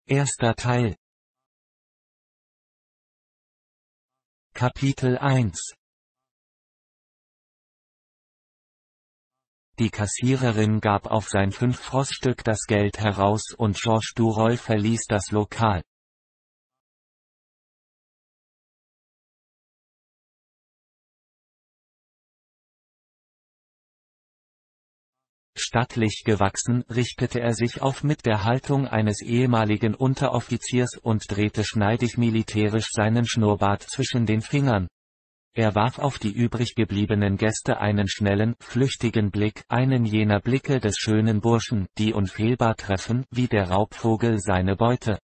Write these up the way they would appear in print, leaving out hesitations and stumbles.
Erster Teil. Kapitel 1. Die Kassiererin gab auf sein 5-Froststück das Geld heraus und Georges Duroy verließ das Lokal. Stattlich gewachsen richtete er sich auf mit der Haltung eines ehemaligen Unteroffiziers und drehte schneidig militärisch seinen Schnurrbart zwischen den Fingern. Er warf auf die übrig gebliebenen Gäste einen schnellen, flüchtigen Blick, einen jener Blicke des schönen Burschen, die unfehlbar treffen, wie der Raubvogel seine Beute.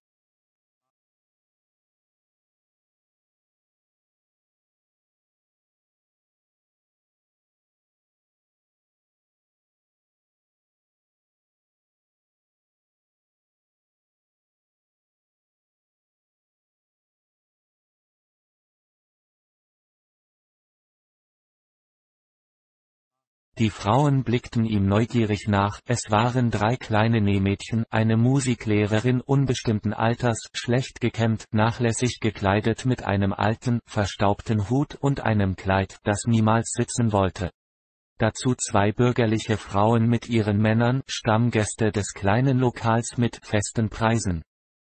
Die Frauen blickten ihm neugierig nach, es waren 3 kleine Nähmädchen, eine Musiklehrerin unbestimmten Alters, schlecht gekämmt, nachlässig gekleidet mit einem alten, verstaubten Hut und einem Kleid, das niemals sitzen wollte. Dazu 2 bürgerliche Frauen mit ihren Männern, Stammgäste des kleinen Lokals mit festen Preisen.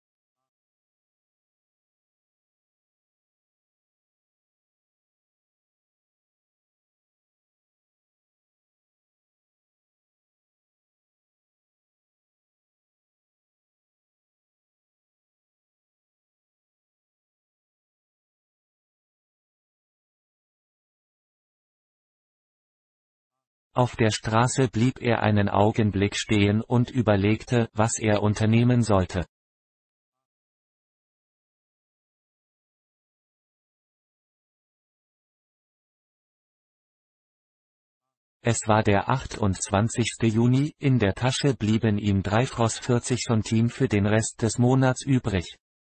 Auf der Straße blieb er einen Augenblick stehen und überlegte, was er unternehmen sollte. Es war der 28. Juni, in der Tasche blieben ihm 3 Fros 40 Centime für den Rest des Monats übrig.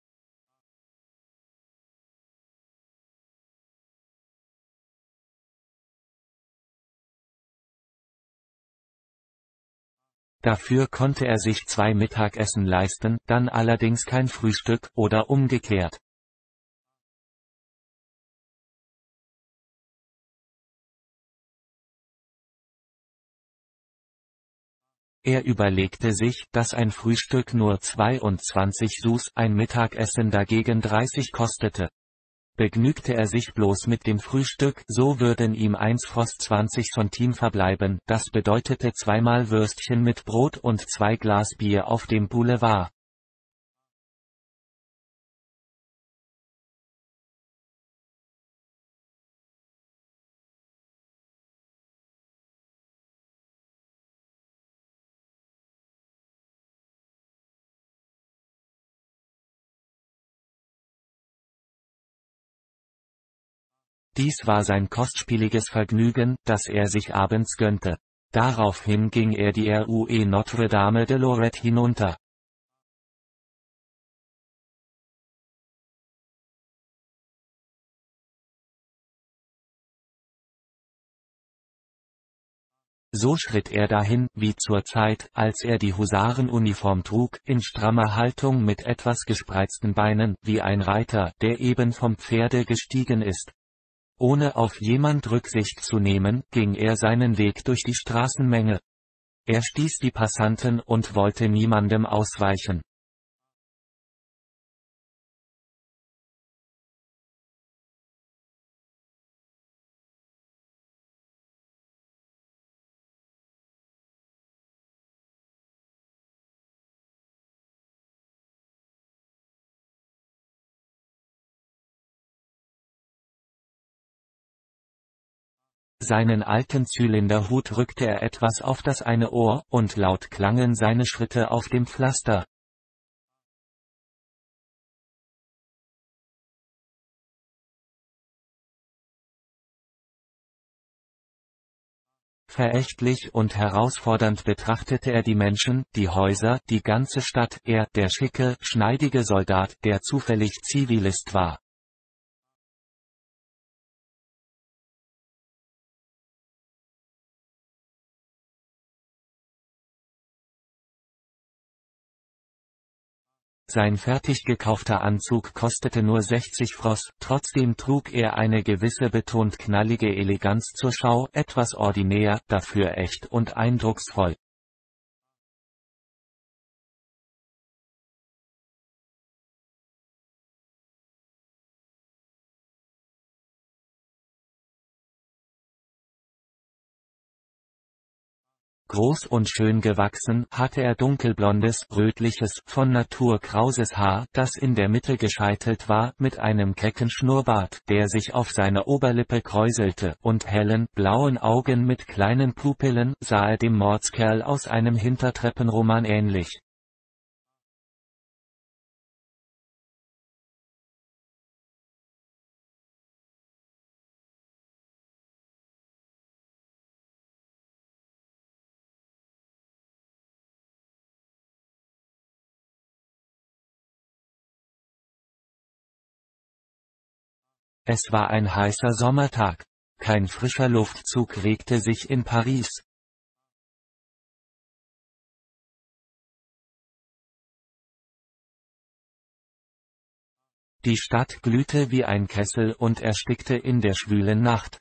Dafür konnte er sich 2 Mittagessen leisten, dann allerdings kein Frühstück, oder umgekehrt. Er überlegte sich, dass ein Frühstück nur 22 Sous, ein Mittagessen dagegen 30 kostete. Begnügte er sich bloß mit dem Frühstück, so würden ihm 1 Fros 20 Centime verbleiben, das bedeutete 2-mal Würstchen mit Brot und 2 Glas Bier auf dem Boulevard. Dies war sein kostspieliges Vergnügen, das er sich abends gönnte. Daraufhin ging er die Rue Notre-Dame de Lorette hinunter. So schritt er dahin, wie zur Zeit, als er die Husarenuniform trug, in strammer Haltung mit etwas gespreizten Beinen, wie ein Reiter, der eben vom Pferde gestiegen ist. Ohne auf jemand Rücksicht zu nehmen, ging er seinen Weg durch die Straßenmenge. Er stieß die Passanten und wollte niemandem ausweichen. Seinen alten Zylinderhut rückte er etwas auf das eine Ohr, und laut klangen seine Schritte auf dem Pflaster. Verächtlich und herausfordernd betrachtete er die Menschen, die Häuser, die ganze Stadt, er, der schicke, schneidige Soldat, der zufällig Zivilist war. Sein fertig gekaufter Anzug kostete nur 60 Fros, trotzdem trug er eine gewisse betont knallige Eleganz zur Schau, etwas ordinär, dafür echt und eindrucksvoll. Groß und schön gewachsen, hatte er dunkelblondes, rötliches, von Natur krauses Haar, das in der Mitte gescheitelt war, mit einem kecken Schnurrbart, der sich auf seiner Oberlippe kräuselte, und hellen, blauen Augen mit kleinen Pupillen, sah er dem Mordskerl aus einem Hintertreppenroman ähnlich. Es war ein heißer Sommertag. Kein frischer Luftzug regte sich in Paris. Die Stadt glühte wie ein Kessel und erstickte in der schwülen Nacht.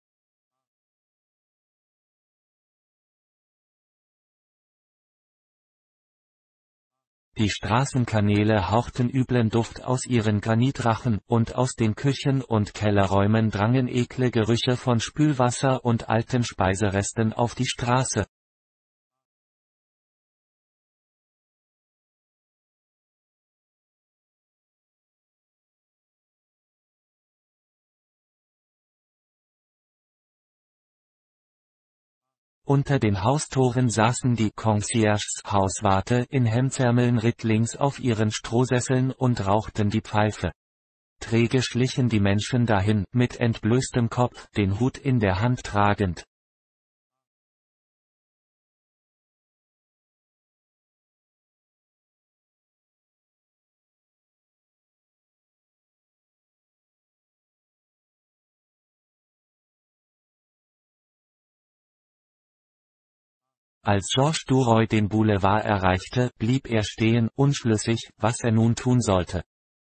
Die Straßenkanäle hauchten üblen Duft aus ihren Granitrachen, und aus den Küchen und Kellerräumen drangen ekle Gerüche von Spülwasser und alten Speiseresten auf die Straße. Unter den Haustoren saßen die Concierges Hauswarte in Hemdsärmeln rittlings auf ihren Strohsesseln und rauchten die Pfeife. Träge schlichen die Menschen dahin, mit entblößtem Kopf, den Hut in der Hand tragend. Als Georges Duroy den Boulevard erreichte, blieb er stehen, unschlüssig, was er nun tun sollte.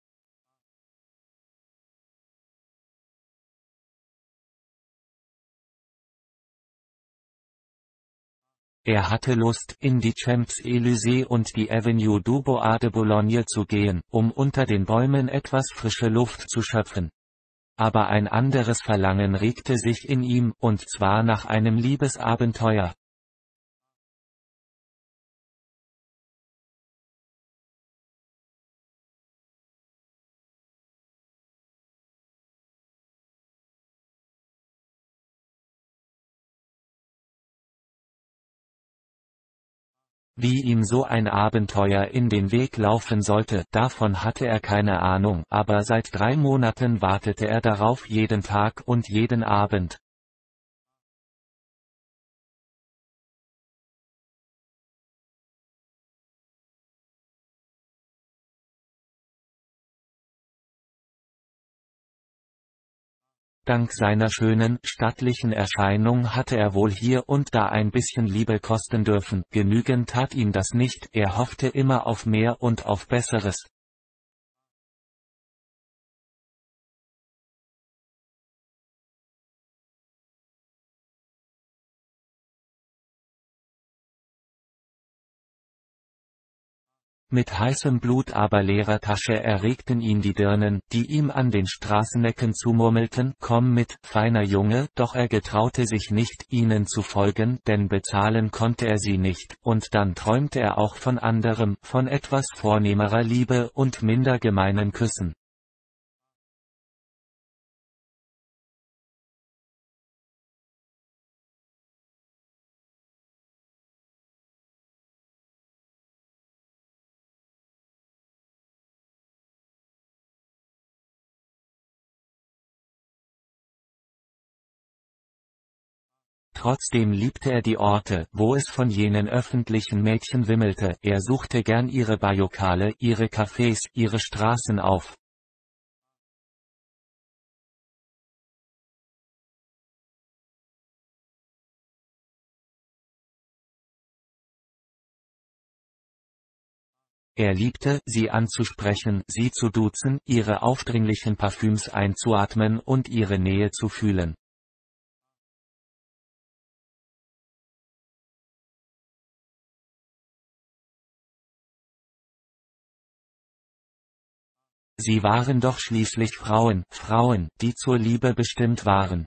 Er hatte Lust, in die Champs-Élysées und die Avenue du Bois de Boulogne zu gehen, um unter den Bäumen etwas frische Luft zu schöpfen. Aber ein anderes Verlangen regte sich in ihm, und zwar nach einem Liebesabenteuer. Wie ihm so ein Abenteuer in den Weg laufen sollte, davon hatte er keine Ahnung, aber seit 3 Monaten wartete er darauf, jeden Tag und jeden Abend. Dank seiner schönen, stattlichen Erscheinung hatte er wohl hier und da ein bisschen Liebe kosten dürfen, genügend tat ihm das nicht, er hoffte immer auf mehr und auf Besseres. Mit heißem Blut aber leerer Tasche erregten ihn die Dirnen, die ihm an den Straßenecken zumurmelten, komm mit, feiner Junge, doch er getraute sich nicht, ihnen zu folgen, denn bezahlen konnte er sie nicht, und dann träumte er auch von anderem, von etwas vornehmerer Liebe und minder gemeinen Küssen. Trotzdem liebte er die Orte, wo es von jenen öffentlichen Mädchen wimmelte, er suchte gern ihre Ballokale, ihre Cafés, ihre Straßen auf. Er liebte, sie anzusprechen, sie zu duzen, ihre aufdringlichen Parfüms einzuatmen und ihre Nähe zu fühlen. Sie waren doch schließlich Frauen, Frauen, die zur Liebe bestimmt waren.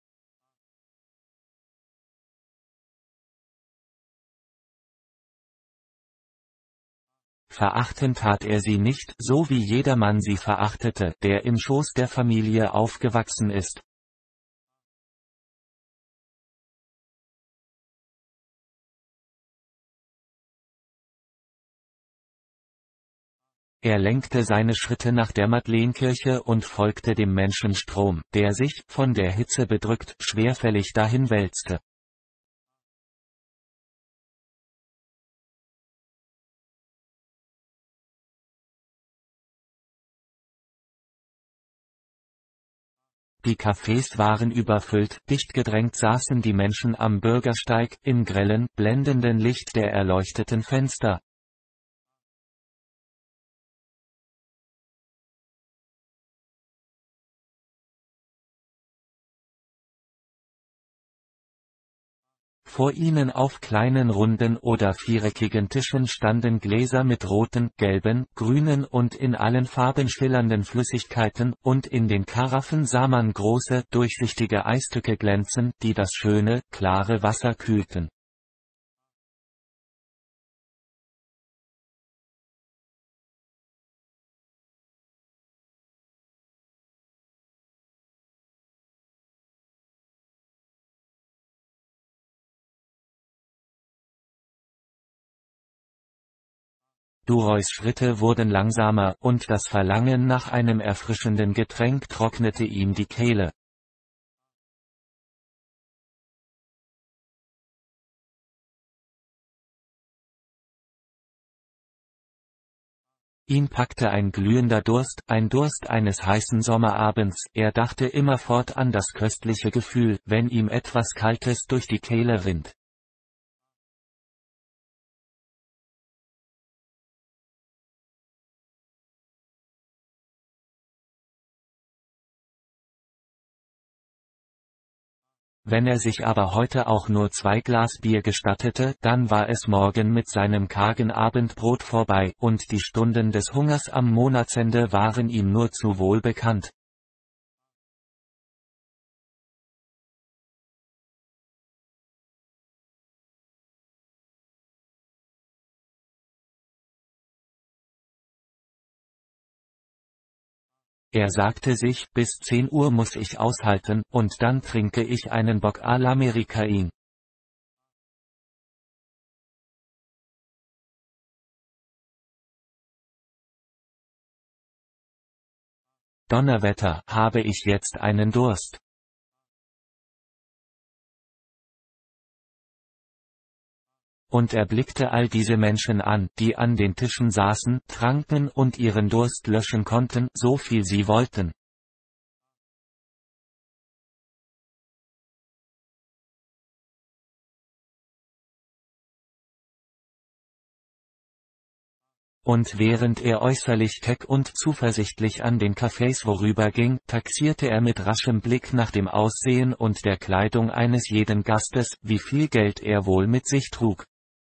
Verachten tat er sie nicht, so wie jedermann sie verachtete, der im Schoß der Familie aufgewachsen ist. Er lenkte seine Schritte nach der Madeleinekirche und folgte dem Menschenstrom, der sich, von der Hitze bedrückt, schwerfällig dahin wälzte. Die Cafés waren überfüllt, dicht gedrängt saßen die Menschen am Bürgersteig, im grellen, blendenden Licht der erleuchteten Fenster. Vor ihnen auf kleinen runden oder viereckigen Tischen standen Gläser mit roten, gelben, grünen und in allen Farben schillernden Flüssigkeiten, und in den Karaffen sah man große, durchsichtige Eistücke glänzen, die das schöne, klare Wasser kühlten. Duroys Schritte wurden langsamer, und das Verlangen nach einem erfrischenden Getränk trocknete ihm die Kehle. Ihn packte ein glühender Durst, ein Durst eines heißen Sommerabends, er dachte immerfort an das köstliche Gefühl, wenn ihm etwas Kaltes durch die Kehle rinnt. Wenn er sich aber heute auch nur 2 Glas Bier gestattete, dann war es morgen mit seinem kargen Abendbrot vorbei, und die Stunden des Hungers am Monatsende waren ihm nur zu wohl bekannt. Er sagte sich, bis 10 Uhr muss ich aushalten, und dann trinke ich einen Bock à l'Américain. Donnerwetter, habe ich jetzt einen Durst. Und er blickte all diese Menschen an, die an den Tischen saßen, tranken und ihren Durst löschen konnten, so viel sie wollten. Und während er äußerlich keck und zuversichtlich an den Cafés vorüberging, taxierte er mit raschem Blick nach dem Aussehen und der Kleidung eines jeden Gastes, wie viel Geld er wohl mit sich trug.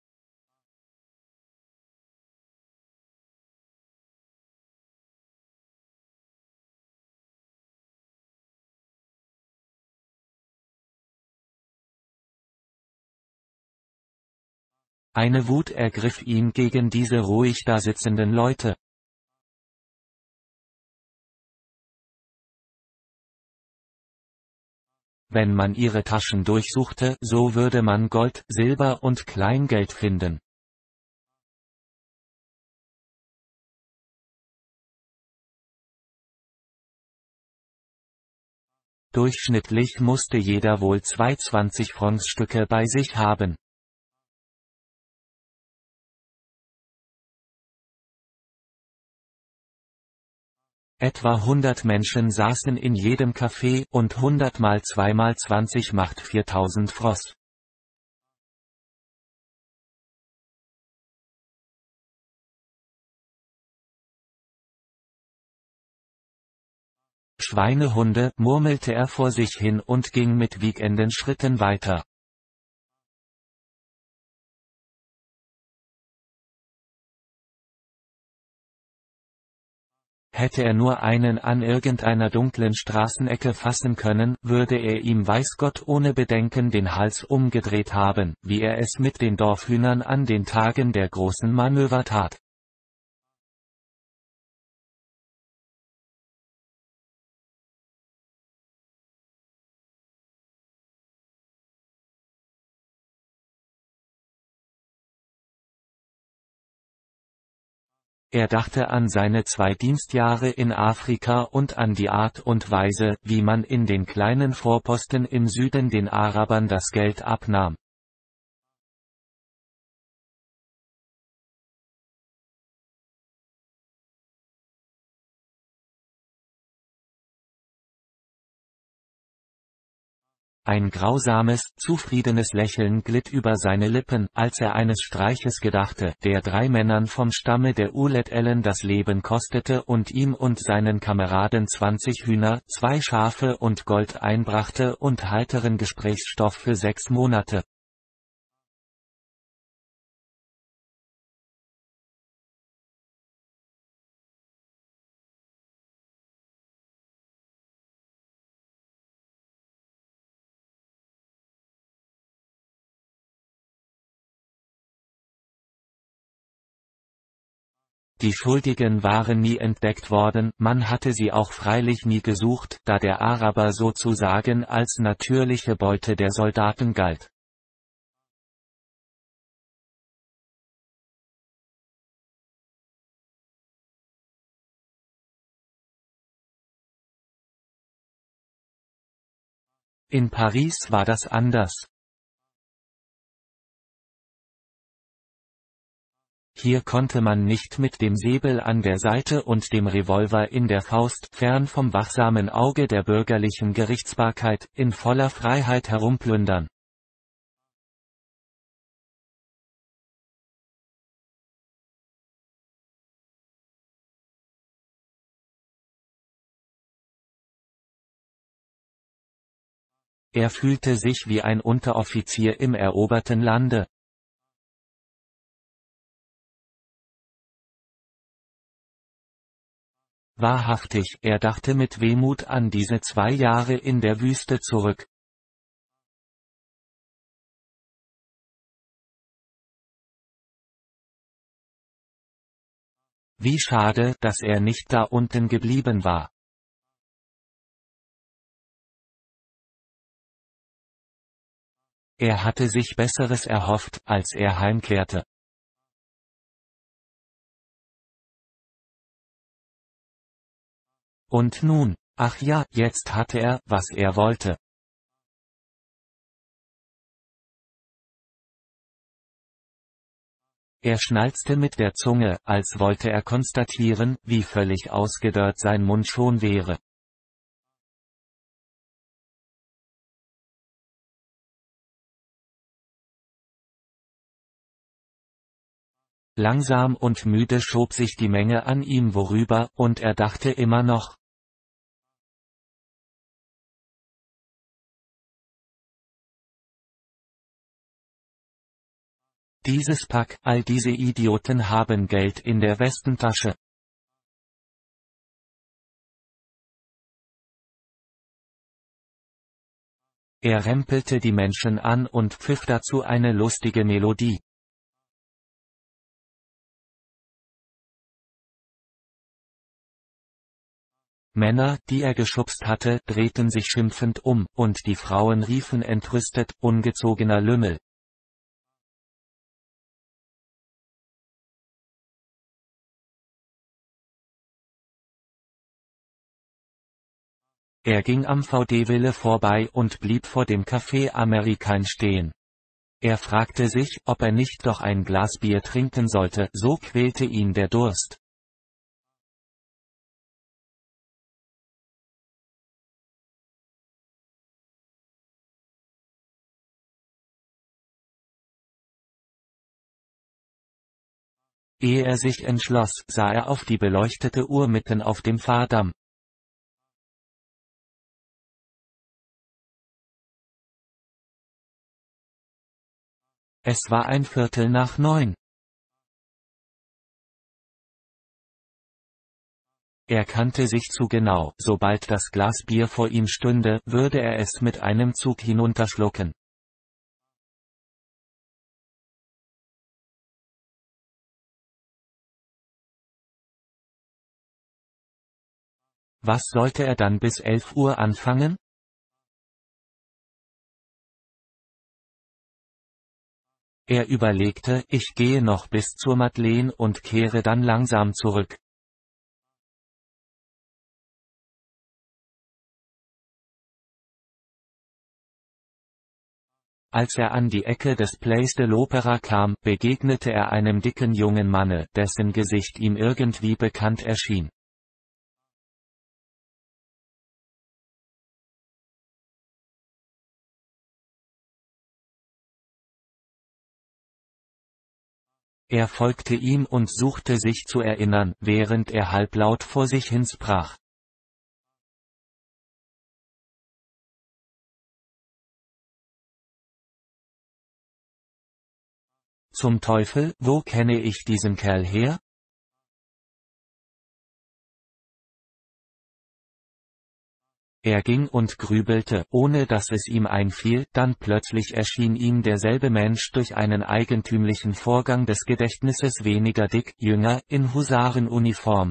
Eine Wut ergriff ihn gegen diese ruhig dasitzenden Leute. Wenn man ihre Taschen durchsuchte, so würde man Gold, Silber und Kleingeld finden. Durchschnittlich musste jeder wohl 2 20-Francs-Stücke bei sich haben. Etwa 100 Menschen saßen in jedem Café, und 100 mal 2 mal 20 macht 4000 Frost. Schweinehunde, murmelte er vor sich hin und ging mit wiegenden Schritten weiter. Hätte er nur einen an irgendeiner dunklen Straßenecke fassen können, würde er ihm weiß Gott ohne Bedenken den Hals umgedreht haben, wie er es mit den Dorfhühnern an den Tagen der großen Manöver tat. Er dachte an seine 2 Dienstjahre in Afrika und an die Art und Weise, wie man in den kleinen Vorposten im Süden den Arabern das Geld abnahm. Ein grausames, zufriedenes Lächeln glitt über seine Lippen, als er eines Streiches gedachte, der 3 Männern vom Stamme der Ulet-Ellen das Leben kostete und ihm und seinen Kameraden 20 Hühner, 2 Schafe und Gold einbrachte und heiteren Gesprächsstoff für 6 Monate. Die Schuldigen waren nie entdeckt worden, man hatte sie auch freilich nie gesucht, da der Araber sozusagen als natürliche Beute der Soldaten galt. In Paris war das anders. Hier konnte man nicht mit dem Säbel an der Seite und dem Revolver in der Faust, fern vom wachsamen Auge der bürgerlichen Gerichtsbarkeit, in voller Freiheit herumplündern. Er fühlte sich wie ein Unteroffizier im eroberten Lande. Wahrhaftig, er dachte mit Wehmut an diese 2 Jahre in der Wüste zurück. Wie schade, dass er nicht da unten geblieben war. Er hatte sich Besseres erhofft, als er heimkehrte. Und nun, ach ja, jetzt hatte er, was er wollte. Er schnalzte mit der Zunge, als wollte er konstatieren, wie völlig ausgedörrt sein Mund schon wäre. Langsam und müde schob sich die Menge an ihm vorüber, und er dachte immer noch. Dieses Pack, all diese Idioten haben Geld in der Westentasche. Er rempelte die Menschen an und pfiff dazu eine lustige Melodie. Männer, die er geschubst hatte, drehten sich schimpfend um, und die Frauen riefen entrüstet, ungezogener Lümmel. Er ging am VD-Wille vorbei und blieb vor dem Café Amerikain stehen. Er fragte sich, ob er nicht doch ein Glas Bier trinken sollte, so quälte ihn der Durst. Ehe er sich entschloss, sah er auf die beleuchtete Uhr mitten auf dem Fahrdamm. Es war 9:15. Er kannte sich zu genau, sobald das Glas Bier vor ihm stünde, würde er es mit einem Zug hinunterschlucken. Was sollte er dann bis 11 Uhr anfangen? Er überlegte, ich gehe noch bis zur Madeleine und kehre dann langsam zurück. Als er an die Ecke des Place de l'Opéra kam, begegnete er einem dicken jungen Manne, dessen Gesicht ihm irgendwie bekannt erschien. Er folgte ihm und suchte sich zu erinnern, während er halblaut vor sich hin sprach. Zum Teufel, wo kenne ich diesen Kerl her? Er ging und grübelte, ohne dass es ihm einfiel, dann plötzlich erschien ihm derselbe Mensch durch einen eigentümlichen Vorgang des Gedächtnisses weniger dick, jünger, in Husarenuniform.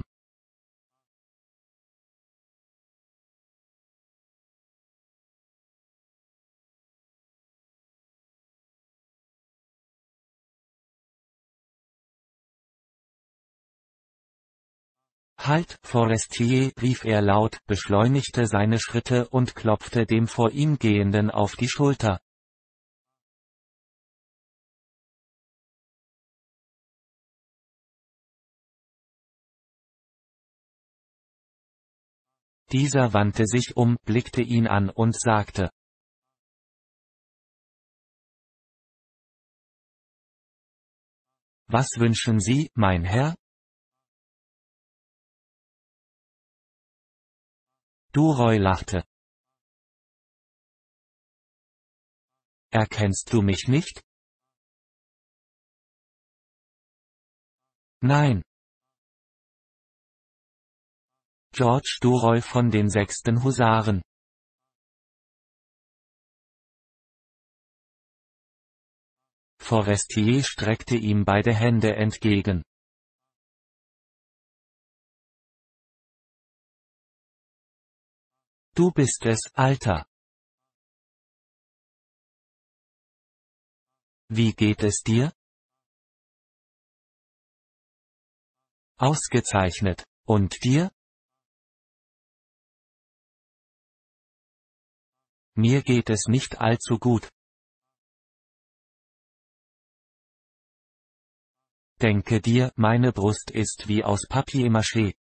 Halt, Forestier, rief er laut, beschleunigte seine Schritte und klopfte dem vor ihm Gehenden auf die Schulter. Dieser wandte sich um, blickte ihn an und sagte: Was wünschen Sie, mein Herr? Duroy lachte. Erkennst du mich nicht? Nein. George Duroy von den 6. Husaren. Forestier streckte ihm beide Hände entgegen. Du bist es, Alter. Wie geht es dir? Ausgezeichnet. Und dir? Mir geht es nicht allzu gut. Denke dir, meine Brust ist wie aus Papier-Mâché.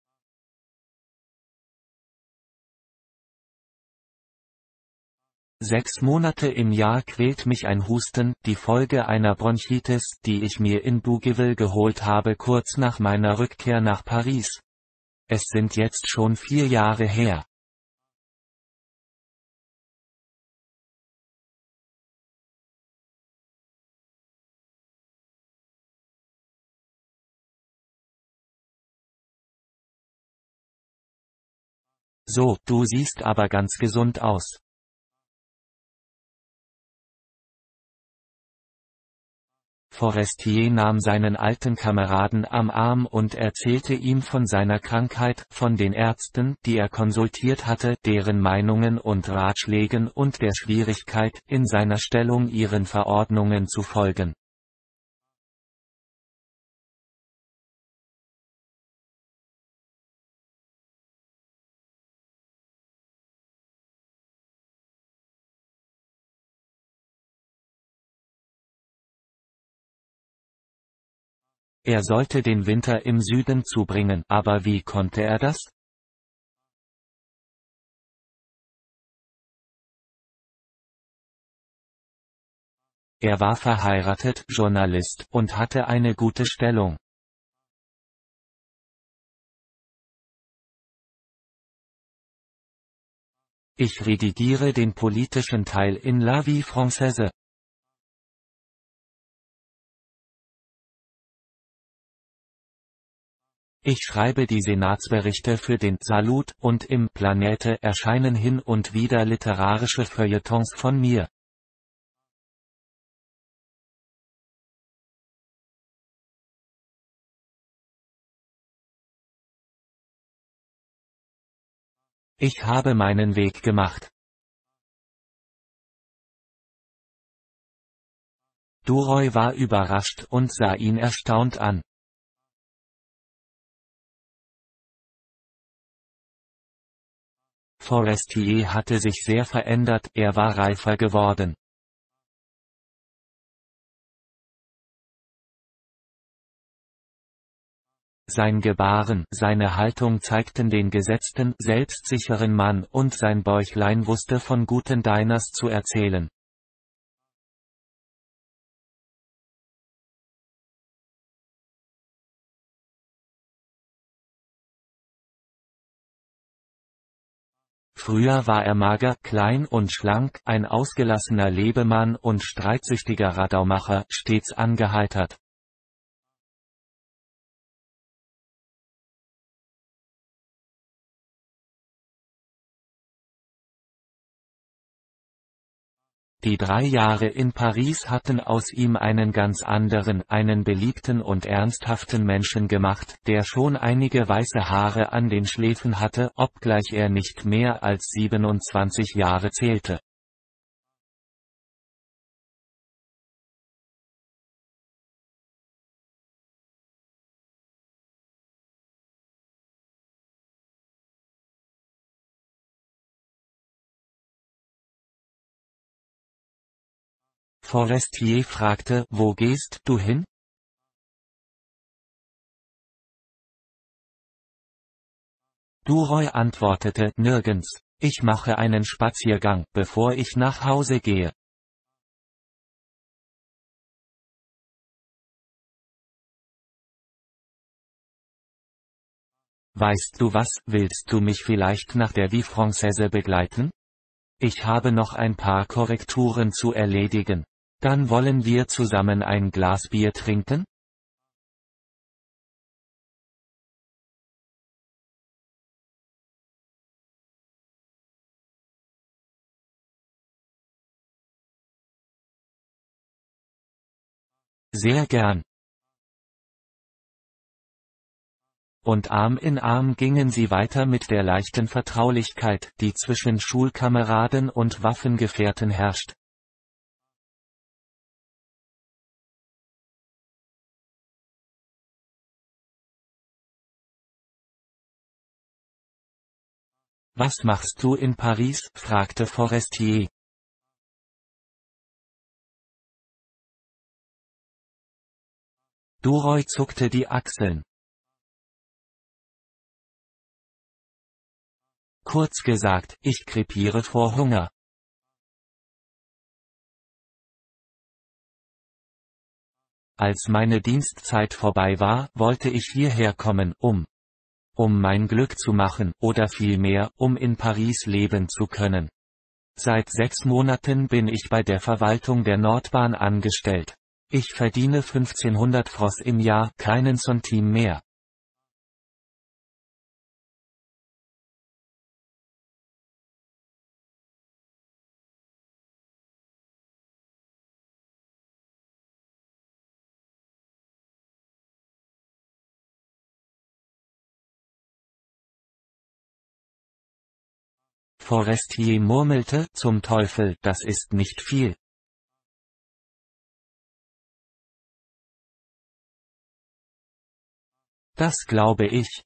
6 Monate im Jahr quält mich ein Husten, die Folge einer Bronchitis, die ich mir in Bougival geholt habe kurz nach meiner Rückkehr nach Paris. Es sind jetzt schon 4 Jahre her. So, du siehst aber ganz gesund aus. Forestier nahm seinen alten Kameraden am Arm und erzählte ihm von seiner Krankheit, von den Ärzten, die er konsultiert hatte, deren Meinungen und Ratschlägen und der Schwierigkeit, in seiner Stellung ihren Verordnungen zu folgen. Er sollte den Winter im Süden zubringen, aber wie konnte er das? Er war verheiratet, Journalist, und hatte eine gute Stellung. Ich redigiere den politischen Teil in La Vie Française. Ich schreibe die Senatsberichte für den Salut und im Planete erscheinen hin und wieder literarische Feuilletons von mir. Ich habe meinen Weg gemacht. Duroy war überrascht und sah ihn erstaunt an. Forestier hatte sich sehr verändert, er war reifer geworden. Sein Gebaren, seine Haltung zeigten den gesetzten, selbstsicheren Mann und sein Bäuchlein wusste von guten Diners zu erzählen. Früher war er mager, klein und schlank, ein ausgelassener Lebemann und streitsüchtiger Radaumacher, stets angeheitert. Die 3 Jahre in Paris hatten aus ihm einen ganz anderen, einen beliebten und ernsthaften Menschen gemacht, der schon einige weiße Haare an den Schläfen hatte, obgleich er nicht mehr als 27 Jahre zählte. Forestier fragte, wo gehst du hin? Duroy antwortete, nirgends. Ich mache einen Spaziergang, bevor ich nach Hause gehe. Weißt du was, willst du mich vielleicht nach der Vie Française begleiten? Ich habe noch ein paar Korrekturen zu erledigen. Dann wollen wir zusammen ein Glas Bier trinken? Sehr gern. Und Arm in Arm gingen sie weiter mit der leichten Vertraulichkeit, die zwischen Schulkameraden und Waffengefährten herrscht. Was machst du in Paris? Fragte Forestier. Duroy zuckte die Achseln. Kurz gesagt, ich krepiere vor Hunger. Als meine Dienstzeit vorbei war, wollte ich hierher kommen, um mein Glück zu machen, oder vielmehr, um in Paris leben zu können. Seit 6 Monaten bin ich bei der Verwaltung der Nordbahn angestellt. Ich verdiene 1500 Francs im Jahr, keinen Centime mehr. Forestier murmelte, zum Teufel, das ist nicht viel. Das glaube ich.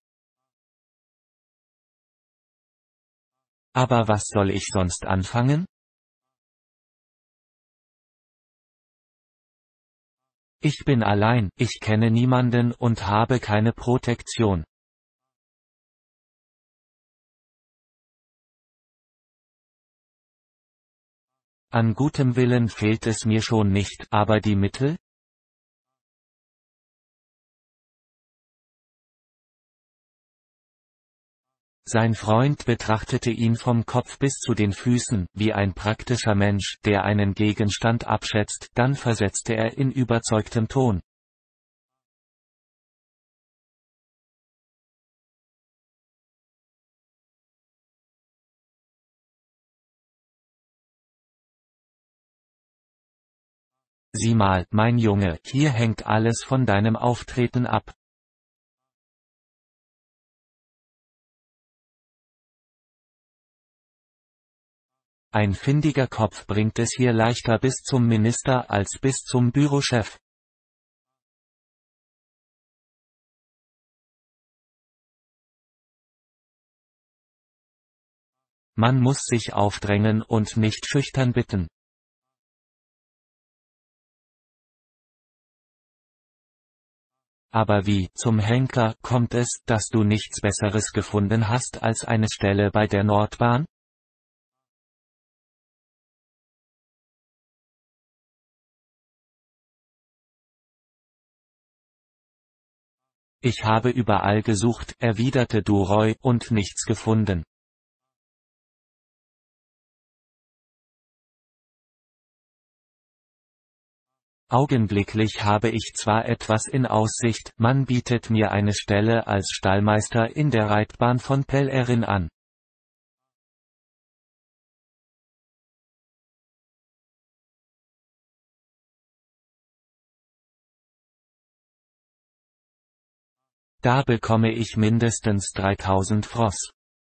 Aber was soll ich sonst anfangen? Ich bin allein, ich kenne niemanden und habe keine Protektion. An gutem Willen fehlt es mir schon nicht, aber die Mittel? Sein Freund betrachtete ihn vom Kopf bis zu den Füßen, wie ein praktischer Mensch, der einen Gegenstand abschätzt, dann versetzte er in überzeugtem Ton. Sieh mal, mein Junge, hier hängt alles von deinem Auftreten ab. Ein findiger Kopf bringt es hier leichter bis zum Minister als bis zum Bürochef. Man muss sich aufdrängen und nicht schüchtern bitten. Aber wie, zum Henker, kommt es, dass du nichts Besseres gefunden hast als eine Stelle bei der Nordbahn? Ich habe überall gesucht, erwiderte Duroy, und nichts gefunden. Augenblicklich habe ich zwar etwas in Aussicht, man bietet mir eine Stelle als Stallmeister in der Reitbahn von Pellerin an. Da bekomme ich mindestens 3000 Fross.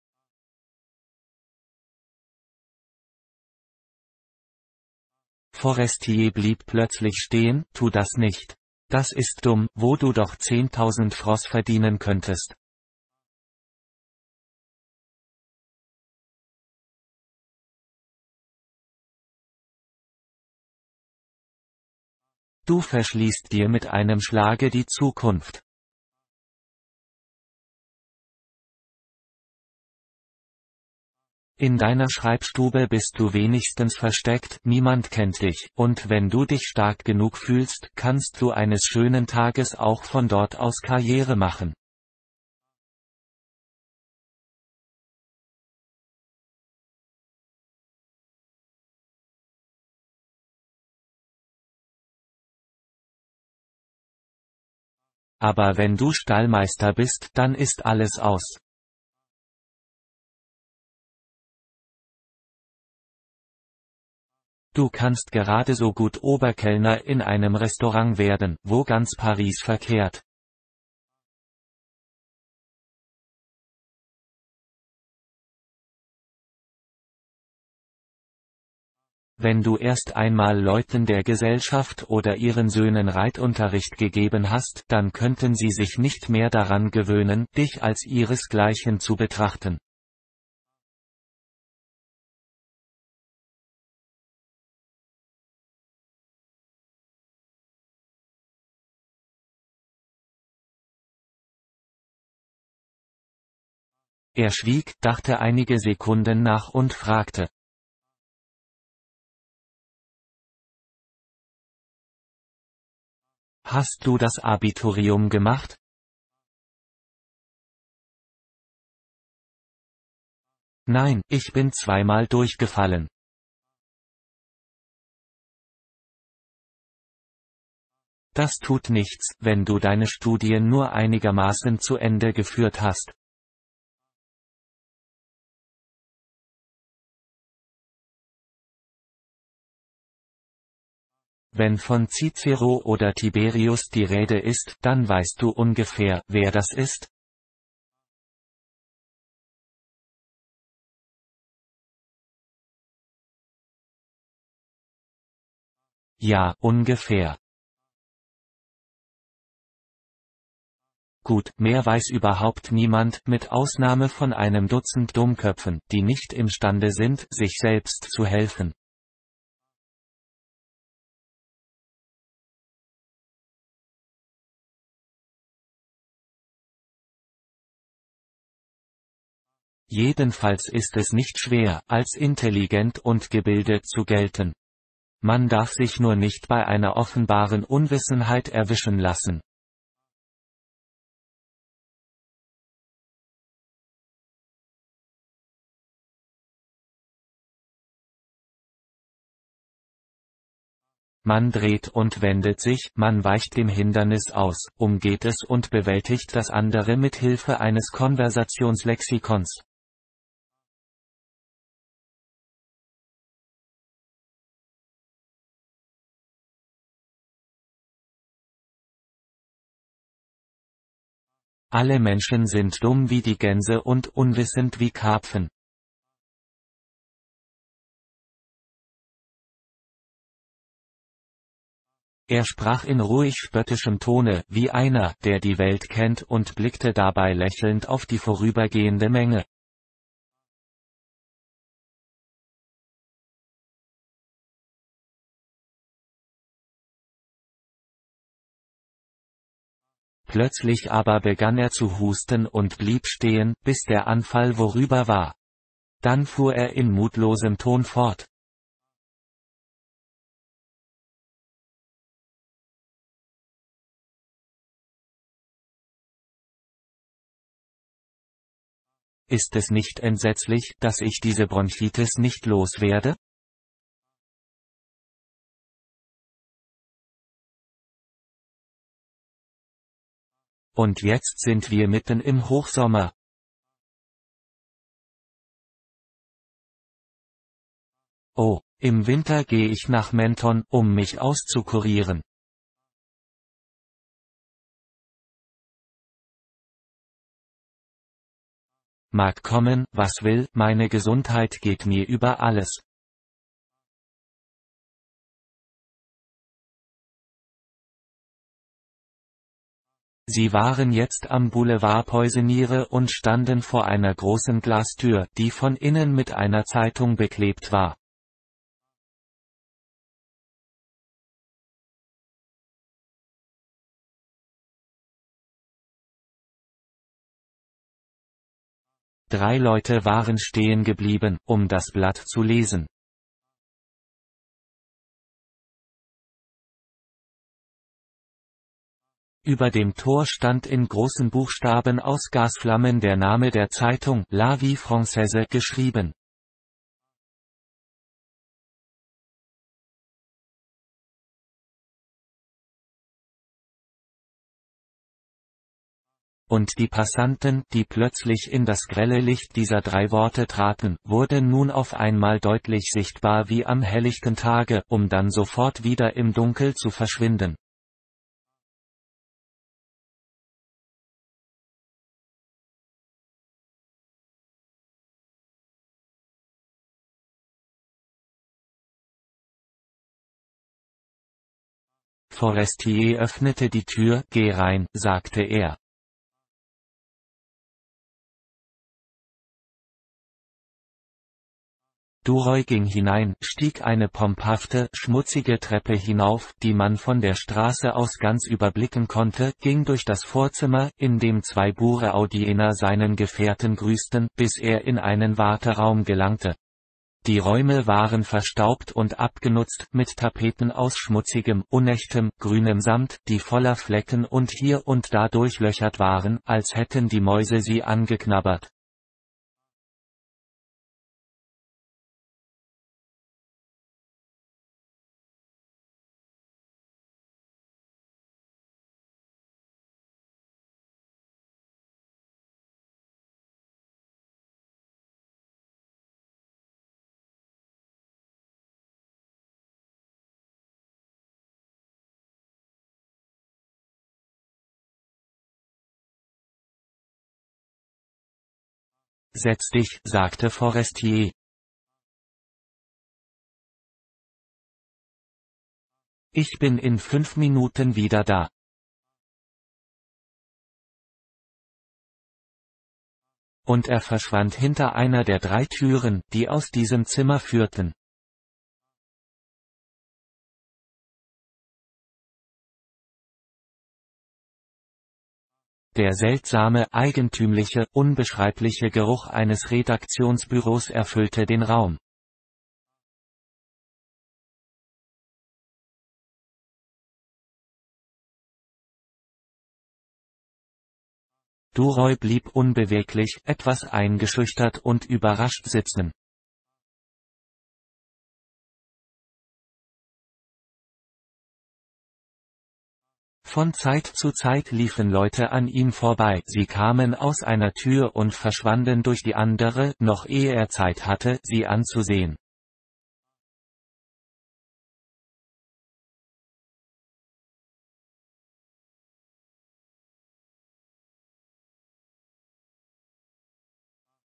Forestier blieb plötzlich stehen, tu das nicht. Das ist dumm, wo du doch 10.000 Fross verdienen könntest. Du verschließt dir mit einem Schlage die Zukunft. In deiner Schreibstube bist du wenigstens versteckt, niemand kennt dich, und wenn du dich stark genug fühlst, kannst du eines schönen Tages auch von dort aus Karriere machen. Aber wenn du Stallmeister bist, dann ist alles aus. Du kannst gerade so gut Oberkellner in einem Restaurant werden, wo ganz Paris verkehrt. Wenn du erst einmal Leuten der Gesellschaft oder ihren Söhnen Reitunterricht gegeben hast, dann könnten sie sich nicht mehr daran gewöhnen, dich als ihresgleichen zu betrachten. Er schwieg, dachte einige Sekunden nach und fragte. Hast du das Abiturium gemacht? Nein, ich bin zweimal durchgefallen. Das tut nichts, wenn du deine Studien nur einigermaßen zu Ende geführt hast. Wenn von Cicero oder Tiberius die Rede ist, dann weißt du ungefähr, wer das ist? Ja, ungefähr. Gut, mehr weiß überhaupt niemand, mit Ausnahme von einem Dutzend Dummköpfen, die nicht imstande sind, sich selbst zu helfen. Jedenfalls ist es nicht schwer, als intelligent und gebildet zu gelten. Man darf sich nur nicht bei einer offenbaren Unwissenheit erwischen lassen. Man dreht und wendet sich, man weicht dem Hindernis aus, umgeht es und bewältigt das andere mit Hilfe eines Konversationslexikons. Alle Menschen sind dumm wie die Gänse und unwissend wie Karpfen. Er sprach in ruhig spöttischem Tone, wie einer, der die Welt kennt, und blickte dabei lächelnd auf die vorübergehende Menge. Plötzlich aber begann er zu husten und blieb stehen, bis der Anfall vorüber war. Dann fuhr er in mutlosem Ton fort. Ist es nicht entsetzlich, dass ich diese Bronchitis nicht loswerde? Und jetzt sind wir mitten im Hochsommer. Oh, im Winter gehe ich nach Menton, um mich auszukurieren. Mag kommen, was will, meine Gesundheit geht mir über alles. Sie waren jetzt am Boulevard Poissonire und standen vor einer großen Glastür, die von innen mit einer Zeitung beklebt war. Drei Leute waren stehen geblieben, um das Blatt zu lesen. Über dem Tor stand in großen Buchstaben aus Gasflammen der Name der Zeitung, La Vie Française, geschrieben. Und die Passanten, die plötzlich in das grelle Licht dieser drei Worte traten, wurden nun auf einmal deutlich sichtbar wie am helllichten Tage, um dann sofort wieder im Dunkel zu verschwinden. Forestier öffnete die Tür, geh rein, sagte er. Duroy ging hinein, stieg eine pomphafte, schmutzige Treppe hinauf, die man von der Straße aus ganz überblicken konnte, ging durch das Vorzimmer, in dem zwei Bureaudiener seinen Gefährten grüßten, bis er in einen Warteraum gelangte. Die Räume waren verstaubt und abgenutzt, mit Tapeten aus schmutzigem, unechtem, grünem Samt, die voller Flecken und hier und da durchlöchert waren, als hätten die Mäuse sie angeknabbert. Setz dich, sagte Forestier. Ich bin in 5 Minuten wieder da. Und er verschwand hinter einer der drei Türen, die aus diesem Zimmer führten. Der seltsame, eigentümliche, unbeschreibliche Geruch eines Redaktionsbüros erfüllte den Raum. Duroy blieb unbeweglich, etwas eingeschüchtert und überrascht sitzen. Von Zeit zu Zeit liefen Leute an ihm vorbei, sie kamen aus einer Tür und verschwanden durch die andere, noch ehe er Zeit hatte, sie anzusehen.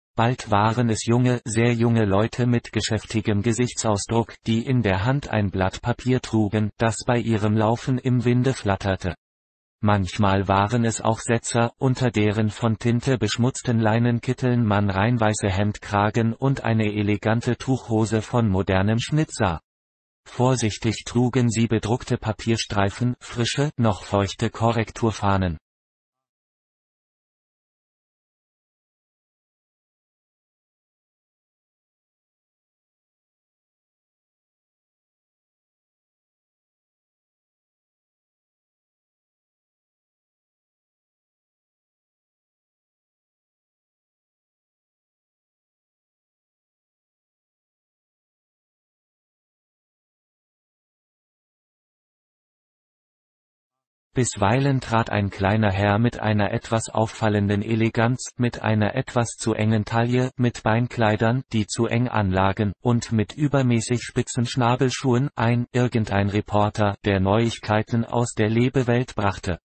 Bald waren es sehr junge Leute mit geschäftigem Gesichtsausdruck, die in der Hand ein Blatt Papier trugen, das bei ihrem Laufen im Winde flatterte. Manchmal waren es auch Setzer, unter deren von Tinte beschmutzten Leinenkitteln man reinweiße Hemdkragen und eine elegante Tuchhose von modernem Schnitt sah. Vorsichtig trugen sie bedruckte Papierstreifen, frische, noch feuchte Korrekturfahnen. Bisweilen trat ein kleiner Herr mit einer etwas auffallenden Eleganz, mit einer etwas zu engen Taille, mit Beinkleidern, die zu eng anlagen, und mit übermäßig spitzen Schnabelschuhen ein, irgendein Reporter, der Neuigkeiten aus der Lebewelt brachte.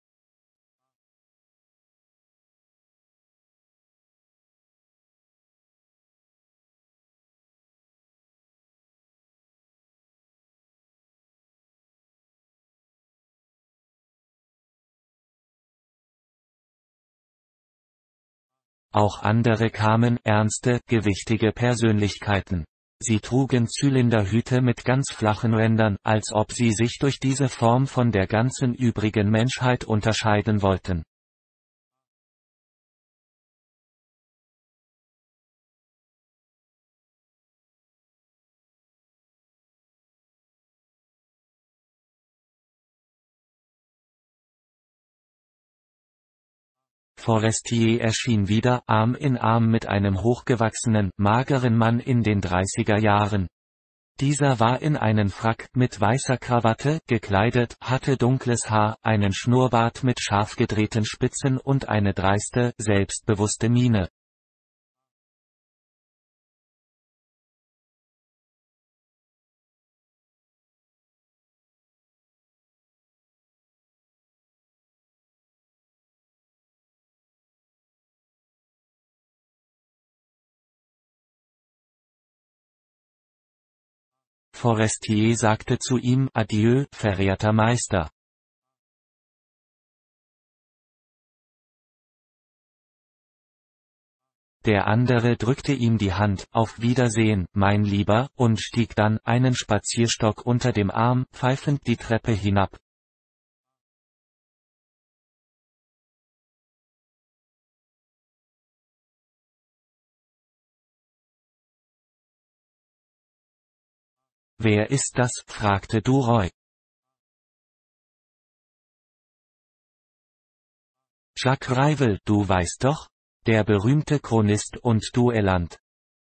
Auch andere kamen, ernste, gewichtige Persönlichkeiten. Sie trugen Zylinderhüte mit ganz flachen Rändern, als ob sie sich durch diese Form von der ganzen übrigen Menschheit unterscheiden wollten. Forestier erschien wieder, Arm in Arm mit einem hochgewachsenen, mageren Mann in den 30er Jahren. Dieser war in einen Frack, mit weißer Krawatte, gekleidet, hatte dunkles Haar, einen Schnurrbart mit scharf gedrehten Spitzen und eine dreiste, selbstbewusste Miene. Forestier sagte zu ihm, Adieu, verehrter Meister. Der andere drückte ihm die Hand, auf Wiedersehen, mein Lieber, und stieg dann, einen Spazierstock unter dem Arm, pfeifend die Treppe hinab. Wer ist das? Fragte Duroy. Jacques Rival, du weißt doch? Der berühmte Chronist und Duellant.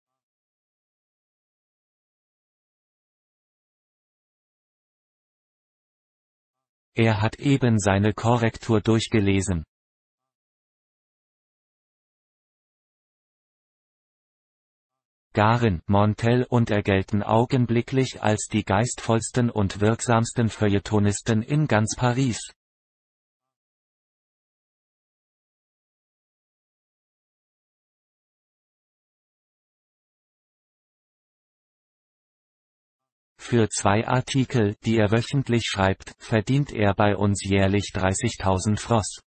Er hat eben seine Korrektur durchgelesen. Garin, Montel und er gelten augenblicklich als die geistvollsten und wirksamsten Feuilletonisten in ganz Paris. Für 2 Artikel, die er wöchentlich schreibt, verdient er bei uns jährlich 30.000 Francs.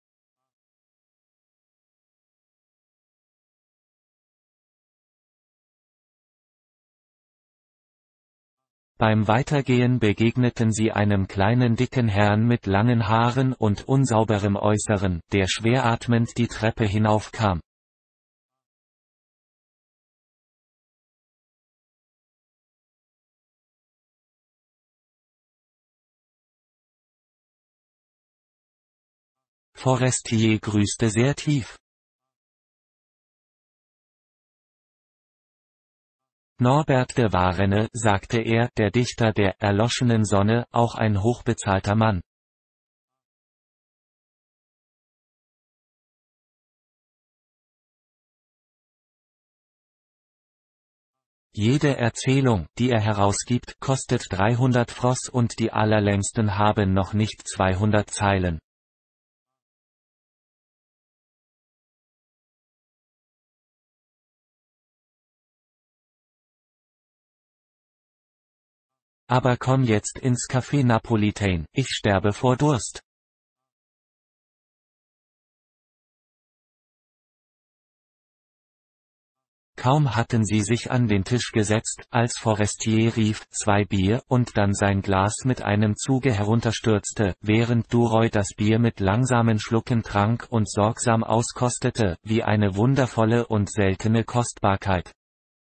Beim Weitergehen begegneten sie einem kleinen dicken Herrn mit langen Haaren und unsauberem Äußeren, der schwer atmend die Treppe hinaufkam. Forestier grüßte sehr tief. Norbert de Varenne, sagte er, der Dichter der erloschenen Sonne, auch ein hochbezahlter Mann. Jede Erzählung, die er herausgibt, kostet 300 Francs und die allerlängsten haben noch nicht 200 Zeilen. Aber komm jetzt ins Café Napolitain, ich sterbe vor Durst. Kaum hatten sie sich an den Tisch gesetzt, als Forestier rief, 2 Bier, und dann sein Glas mit einem Zuge herunterstürzte, während Duroy das Bier mit langsamen Schlucken trank und sorgsam auskostete, wie eine wundervolle und seltene Kostbarkeit.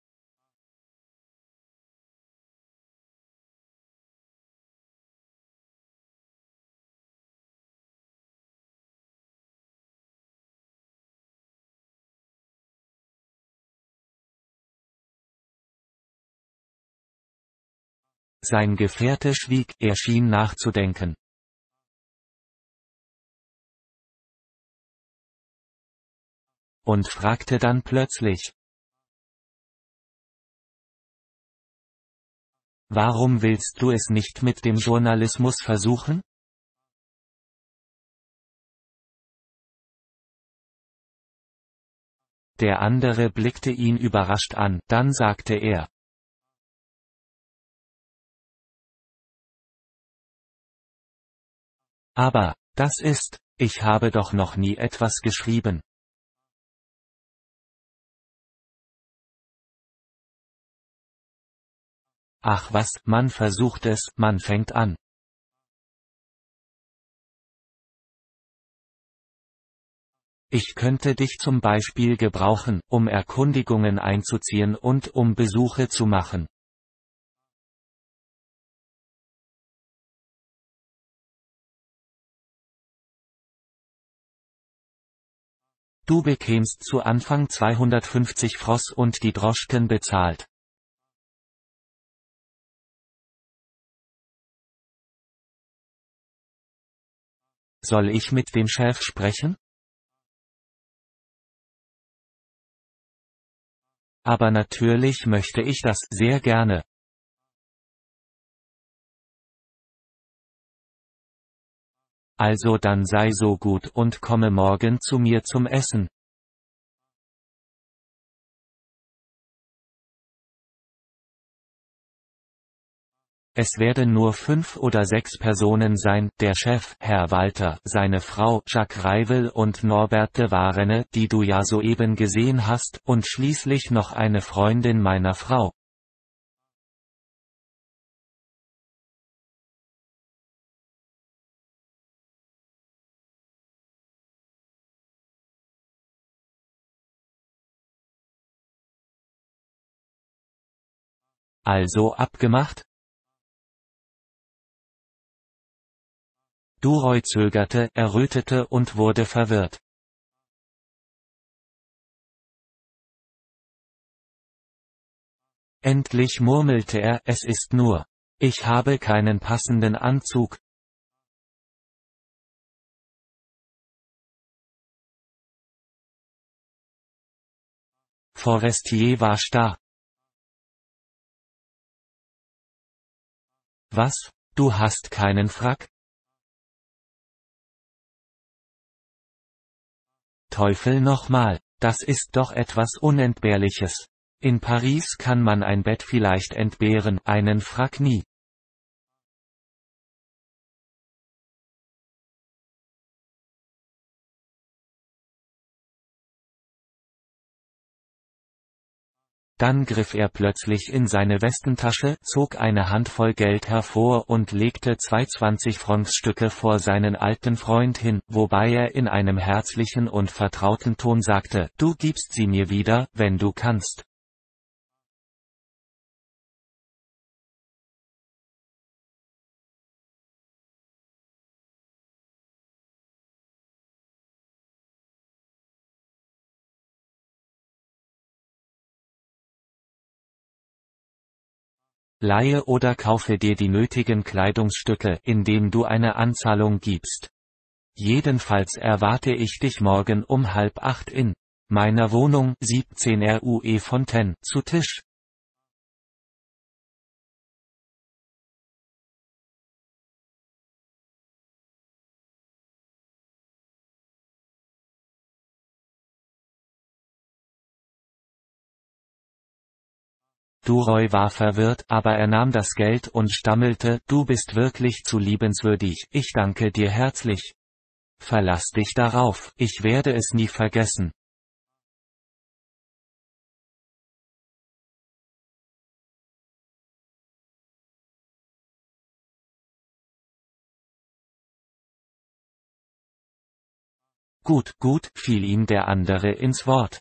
Sein Gefährte schwieg, er schien nachzudenken. Und fragte dann plötzlich: Warum willst du es nicht mit dem Journalismus versuchen? Der andere blickte ihn überrascht an, dann sagte er: Aber, ich habe doch noch nie etwas geschrieben. Ach was, man versucht es, man fängt an. Ich könnte dich zum Beispiel gebrauchen, um Erkundigungen einzuziehen und um Besuche zu machen. Du bekämst zu Anfang 250 Fros und die Droschken bezahlt. Soll ich mit dem Chef sprechen? Aber natürlich möchte ich das, sehr gerne. Also dann sei so gut und komme morgen zu mir zum Essen. Es werden nur 5 oder 6 Personen sein, der Chef, Herr Walter, seine Frau, Jacques Reivel und Norbert de Varenne, die du ja soeben gesehen hast, und schließlich noch eine Freundin meiner Frau. Also abgemacht? Duroy zögerte, errötete und wurde verwirrt. Endlich murmelte er, es ist nur. Ich habe keinen passenden Anzug. Forestier war starr. Was, du hast keinen Frack? Teufel nochmal, das ist doch etwas Unentbehrliches. In Paris kann man ein Bett vielleicht entbehren, einen Frack nie. Dann griff er plötzlich in seine Westentasche, zog eine Handvoll Geld hervor und legte 2 20-Francs-Stücke vor seinen alten Freund hin, wobei er in einem herzlichen und vertrauten Ton sagte, du gibst sie mir wieder, wenn du kannst. Leihe oder kaufe dir die nötigen Kleidungsstücke, indem du eine Anzahlung gibst. Jedenfalls erwarte ich dich morgen um 7:30 in meiner Wohnung, 17 Rue Fontaine, zu Tisch. Duroy war verwirrt, aber er nahm das Geld und stammelte, du bist wirklich zu liebenswürdig, ich danke dir herzlich. Verlass dich darauf, ich werde es nie vergessen. Gut, gut, fiel ihm der andere ins Wort.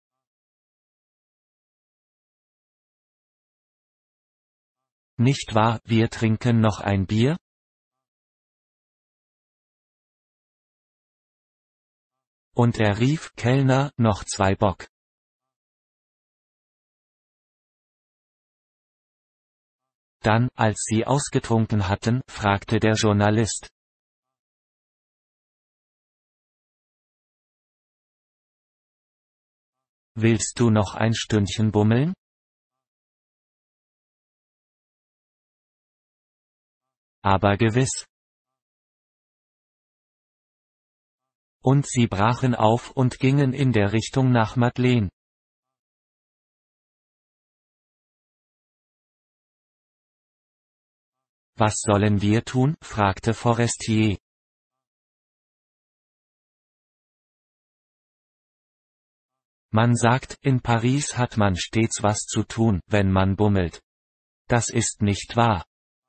Nicht wahr, wir trinken noch ein Bier? Und er rief, Kellner, noch 2 Bock. Dann, als sie ausgetrunken hatten, fragte der Journalist. Willst du noch ein Stündchen bummeln? Aber gewiss. Und sie brachen auf und gingen in der Richtung nach Madeleine. Was sollen wir tun? Fragte Forestier. Man sagt, in Paris hat man stets was zu tun, wenn man bummelt. Das ist nicht wahr.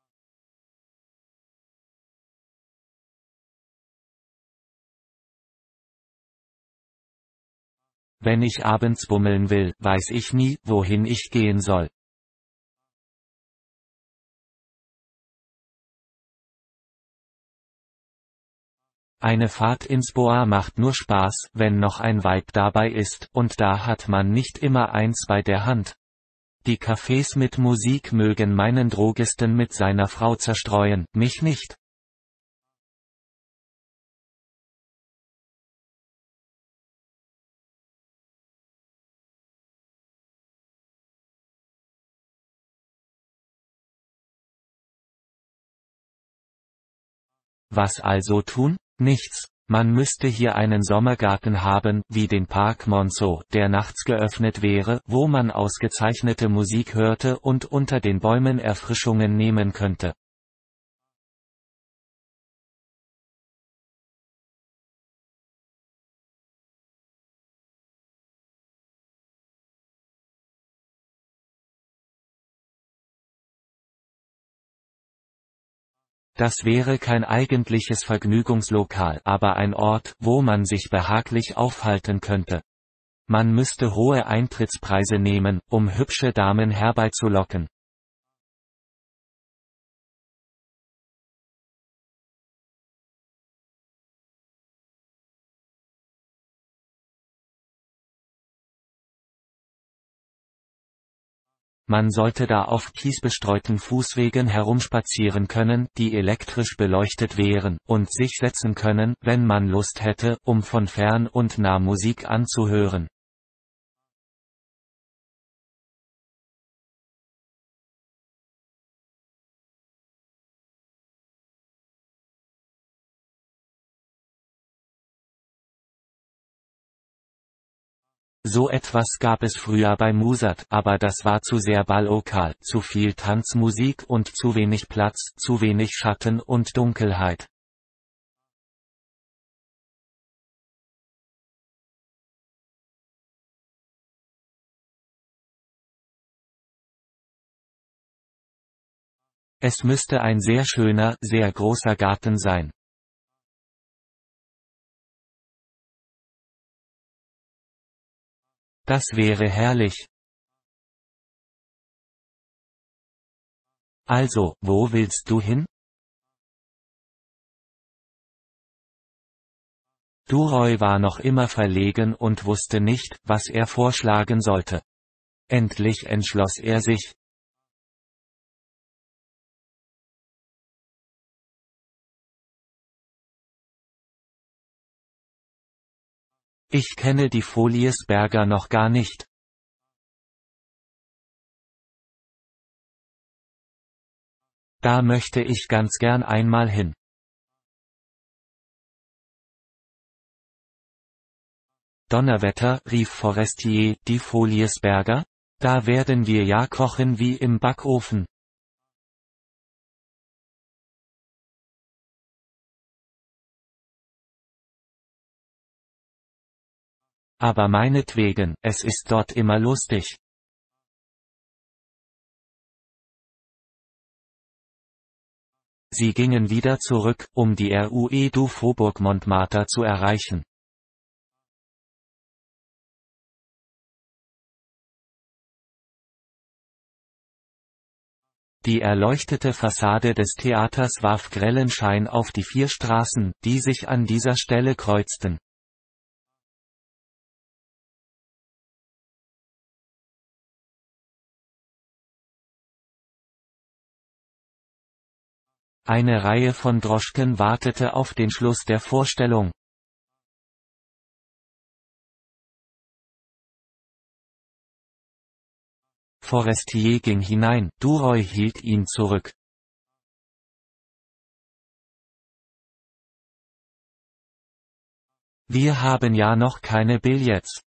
Wenn ich abends bummeln will, weiß ich nie, wohin ich gehen soll. Eine Fahrt ins Bois macht nur Spaß, wenn noch ein Weib dabei ist, und da hat man nicht immer eins bei der Hand. Die Cafés mit Musik mögen meinen Drogisten mit seiner Frau zerstreuen, mich nicht. Was also tun? Nichts. Man müsste hier einen Sommergarten haben, wie den Park Monceau, der nachts geöffnet wäre, wo man ausgezeichnete Musik hörte und unter den Bäumen Erfrischungen nehmen könnte. Das wäre kein eigentliches Vergnügungslokal, aber ein Ort, wo man sich behaglich aufhalten könnte. Man müsste hohe Eintrittspreise nehmen, um hübsche Damen herbeizulocken. Man sollte da auf kiesbestreuten Fußwegen herumspazieren können, die elektrisch beleuchtet wären, und sich setzen können, wenn man Lust hätte, um von fern und nah Musik anzuhören. So etwas gab es früher bei Musat, aber das war zu sehr ballokal, zu viel Tanzmusik und zu wenig Platz, zu wenig Schatten und Dunkelheit. Es müsste ein sehr schöner, sehr großer Garten sein. Das wäre herrlich. Also, wo willst du hin? Duroy war noch immer verlegen und wusste nicht, was er vorschlagen sollte. Endlich entschloss er sich. Ich kenne die Foliesberger noch gar nicht. Da möchte ich ganz gern einmal hin. Donnerwetter, rief Forestier, die Foliesberger? Da werden wir ja kochen wie im Backofen. Aber meinetwegen, es ist dort immer lustig. Sie gingen wieder zurück, um die Rue du Faubourg Montmartre zu erreichen. Die erleuchtete Fassade des Theaters warf grellen Schein auf die 4 Straßen, die sich an dieser Stelle kreuzten. Eine Reihe von Droschken wartete auf den Schluss der Vorstellung. Forestier ging hinein, Duroy hielt ihn zurück. Wir haben ja noch keine Billets.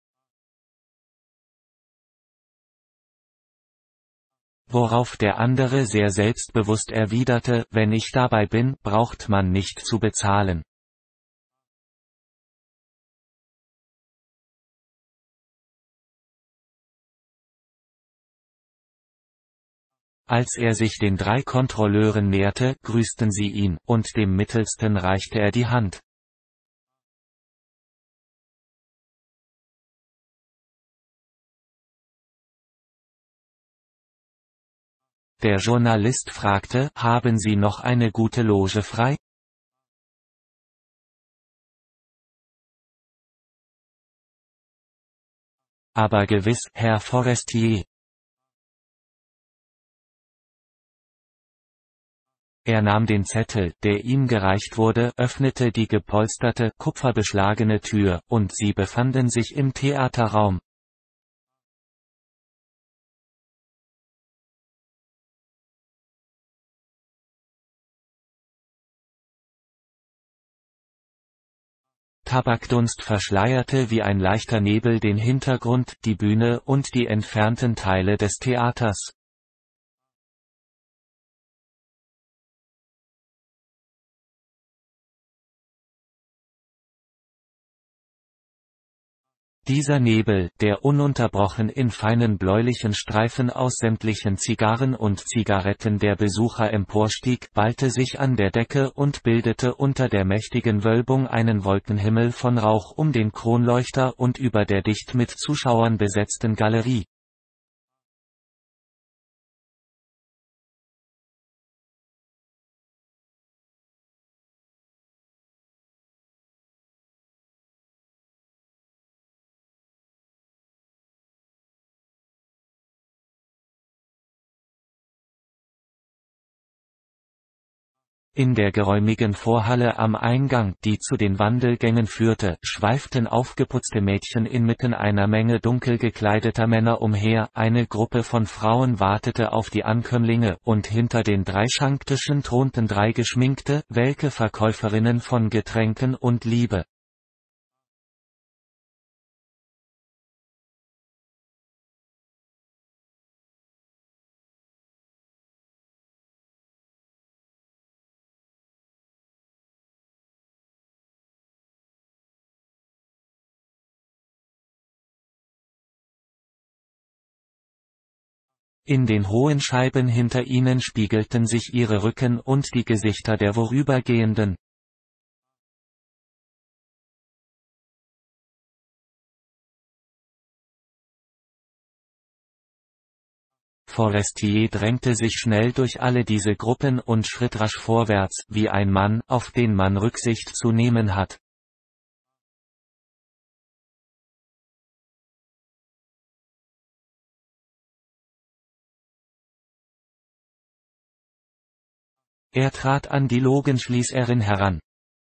Worauf der andere sehr selbstbewusst erwiderte, wenn ich dabei bin, braucht man nicht zu bezahlen. Als er sich den 3 Kontrolleuren näherte, grüßten sie ihn, und dem mittelsten reichte er die Hand. Der Journalist fragte, haben Sie noch eine gute Loge frei? Aber gewiss, Herr Forestier. Er nahm den Zettel, der ihm gereicht wurde, öffnete die gepolsterte, kupferbeschlagene Tür, und sie befanden sich im Theaterraum. Tabakdunst verschleierte wie ein leichter Nebel den Hintergrund, die Bühne und die entfernten Teile des Theaters. Dieser Nebel, der ununterbrochen in feinen bläulichen Streifen aus sämtlichen Zigarren und Zigaretten der Besucher emporstieg, ballte sich an der Decke und bildete unter der mächtigen Wölbung einen Wolkenhimmel von Rauch um den Kronleuchter und über der dicht mit Zuschauern besetzten Galerie. In der geräumigen Vorhalle am Eingang, die zu den Wandelgängen führte, schweiften aufgeputzte Mädchen inmitten einer Menge dunkel gekleideter Männer umher, eine Gruppe von Frauen wartete auf die Ankömmlinge, und hinter den 3 Schanktischen thronten 3 geschminkte, welke Verkäuferinnen von Getränken und Liebe. In den hohen Scheiben hinter ihnen spiegelten sich ihre Rücken und die Gesichter der Vorübergehenden. Forestier drängte sich schnell durch alle diese Gruppen und schritt rasch vorwärts, wie ein Mann, auf den man Rücksicht zu nehmen hat. Er trat an die Logenschließerin heran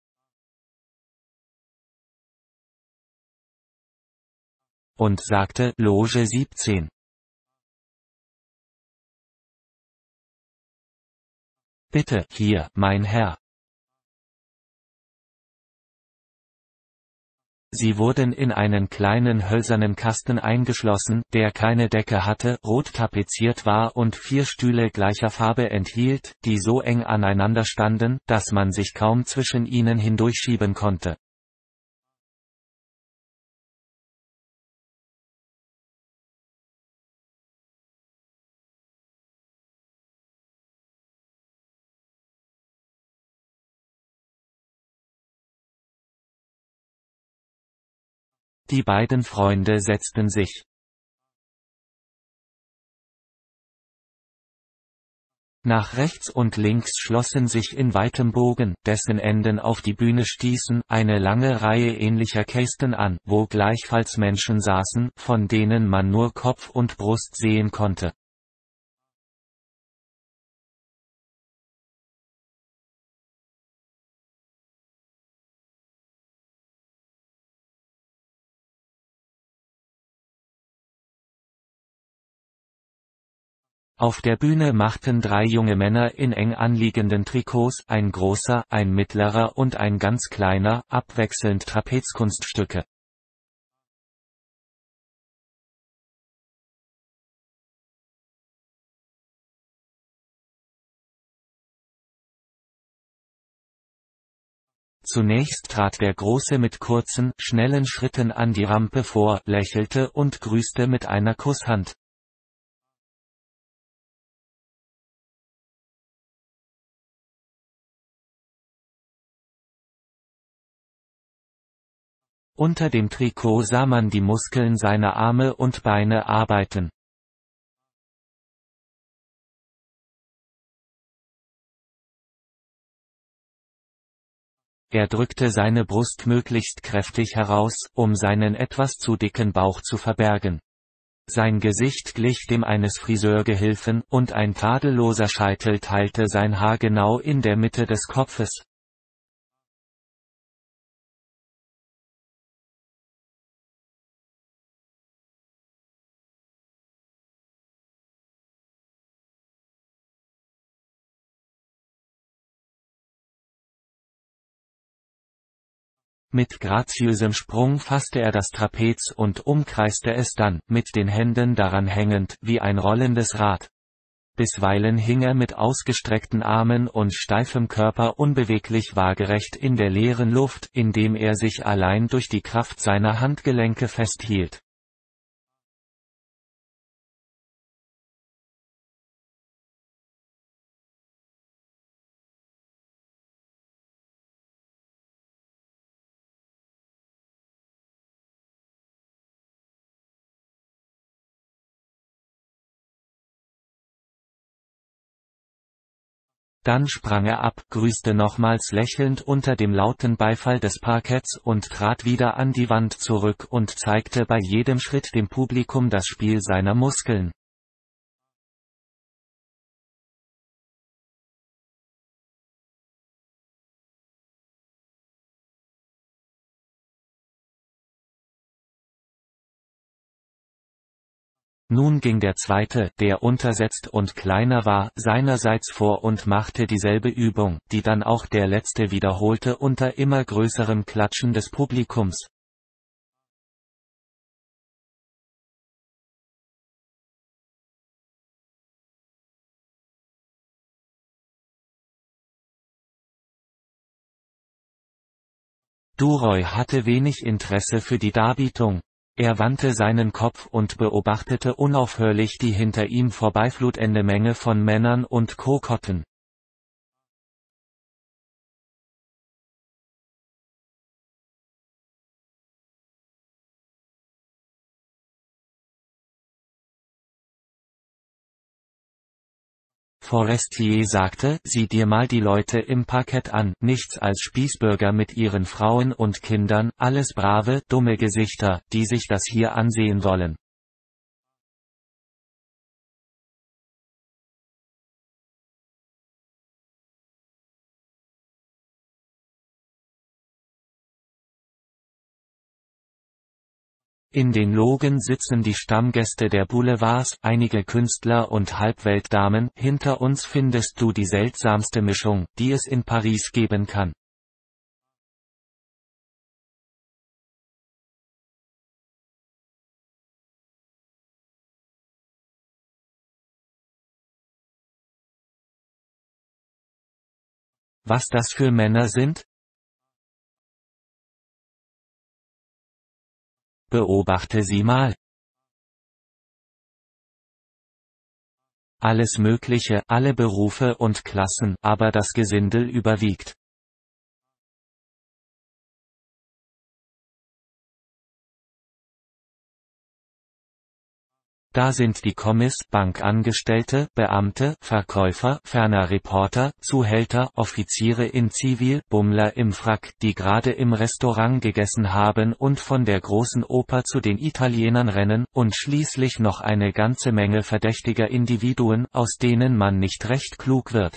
und sagte, Loge 17. Bitte, hier, mein Herr. Sie wurden in einen kleinen hölzernen Kasten eingeschlossen, der keine Decke hatte, rot tapeziert war und 4 Stühle gleicher Farbe enthielt, die so eng aneinander standen, dass man sich kaum zwischen ihnen hindurchschieben konnte. Die beiden Freunde setzten sich nach rechts und links, schlossen sich in weitem Bogen, dessen Enden auf die Bühne stießen, eine lange Reihe ähnlicher Kästen an, wo gleichfalls Menschen saßen, von denen man nur Kopf und Brust sehen konnte. Auf der Bühne machten 3 junge Männer in eng anliegenden Trikots, ein großer, ein mittlerer und ein ganz kleiner, abwechselnd Trapezkunststücke. Zunächst trat der Große mit kurzen, schnellen Schritten an die Rampe vor, lächelte und grüßte mit einer Kusshand. Unter dem Trikot sah man die Muskeln seiner Arme und Beine arbeiten. Er drückte seine Brust möglichst kräftig heraus, um seinen etwas zu dicken Bauch zu verbergen. Sein Gesicht glich dem eines Friseurgehilfen, und ein tadelloser Scheitel teilte sein Haar genau in der Mitte des Kopfes. Mit graziösem Sprung fasste er das Trapez und umkreiste es dann, mit den Händen daran hängend, wie ein rollendes Rad. Bisweilen hing er mit ausgestreckten Armen und steifem Körper unbeweglich waagerecht in der leeren Luft, indem er sich allein durch die Kraft seiner Handgelenke festhielt. Dann sprang er ab, grüßte nochmals lächelnd unter dem lauten Beifall des Parketts und trat wieder an die Wand zurück und zeigte bei jedem Schritt dem Publikum das Spiel seiner Muskeln. Nun ging der Zweite, der untersetzt und kleiner war, seinerseits vor und machte dieselbe Übung, die dann auch der Letzte wiederholte unter immer größerem Klatschen des Publikums. Duroy hatte wenig Interesse für die Darbietung. Er wandte seinen Kopf und beobachtete unaufhörlich die hinter ihm vorbeiflutende Menge von Männern und Kokotten. Forestier sagte, sieh dir mal die Leute im Parkett an, nichts als Spießbürger mit ihren Frauen und Kindern, alles brave, dumme Gesichter, die sich das hier ansehen wollen. In den Logen sitzen die Stammgäste der Boulevards, einige Künstler und Halbweltdamen, hinter uns findest du die seltsamste Mischung, die es in Paris geben kann. Was das für Männer sind? Beobachte sie mal. Alles Mögliche, alle Berufe und Klassen, aber das Gesindel überwiegt. Da sind die Kommis, Bankangestellte, Beamte, Verkäufer, ferner Reporter, Zuhälter, Offiziere in Zivil, Bummler im Frack, die gerade im Restaurant gegessen haben und von der großen Oper zu den Italienern rennen, und schließlich noch eine ganze Menge verdächtiger Individuen, aus denen man nicht recht klug wird.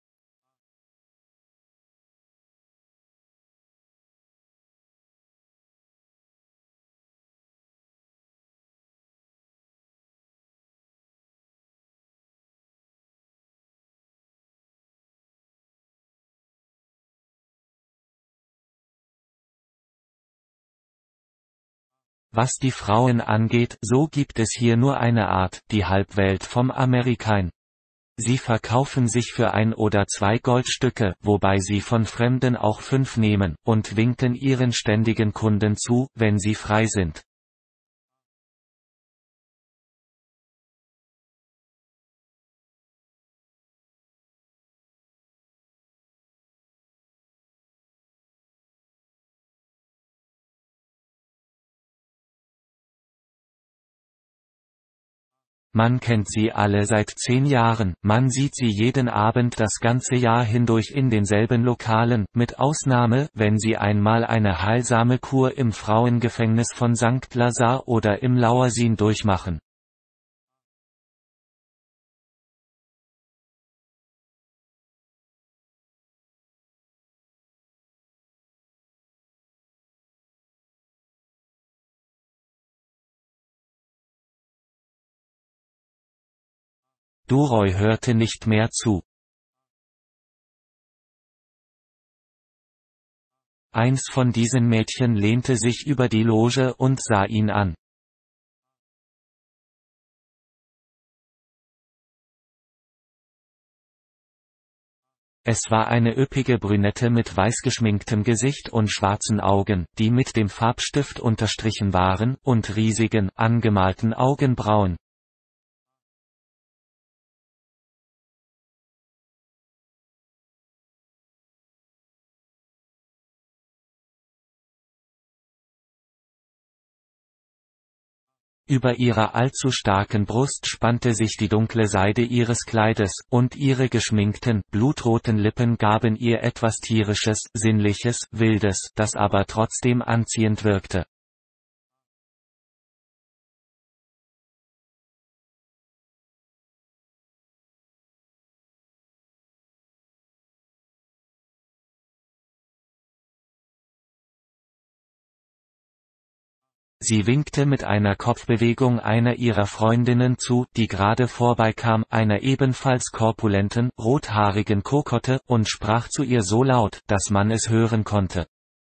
Was die Frauen angeht, so gibt es hier nur eine Art, die Halbwelt vom Amerikain. Sie verkaufen sich für 1 oder 2 Goldstücke, wobei sie von Fremden auch 5 nehmen, und winken ihren ständigen Kunden zu, wenn sie frei sind. Man kennt sie alle seit 10 Jahren, man sieht sie jeden Abend das ganze Jahr hindurch in denselben Lokalen, mit Ausnahme, wenn sie einmal eine heilsame Kur im Frauengefängnis von St. Lazare oder im Lauersin durchmachen. Duroy hörte nicht mehr zu. Eins von diesen Mädchen lehnte sich über die Loge und sah ihn an. Es war eine üppige Brünette mit weißgeschminktem Gesicht und schwarzen Augen, die mit dem Farbstift unterstrichen waren, und riesigen, angemalten Augenbrauen. Über ihrer allzu starken Brust spannte sich die dunkle Seide ihres Kleides, und ihre geschminkten, blutroten Lippen gaben ihr etwas Tierisches, Sinnliches, Wildes, das aber trotzdem anziehend wirkte. Sie winkte mit einer Kopfbewegung einer ihrer Freundinnen zu, die gerade vorbeikam, einer ebenfalls korpulenten, rothaarigen Kokotte, und sprach zu ihr so laut, dass man es hören konnte.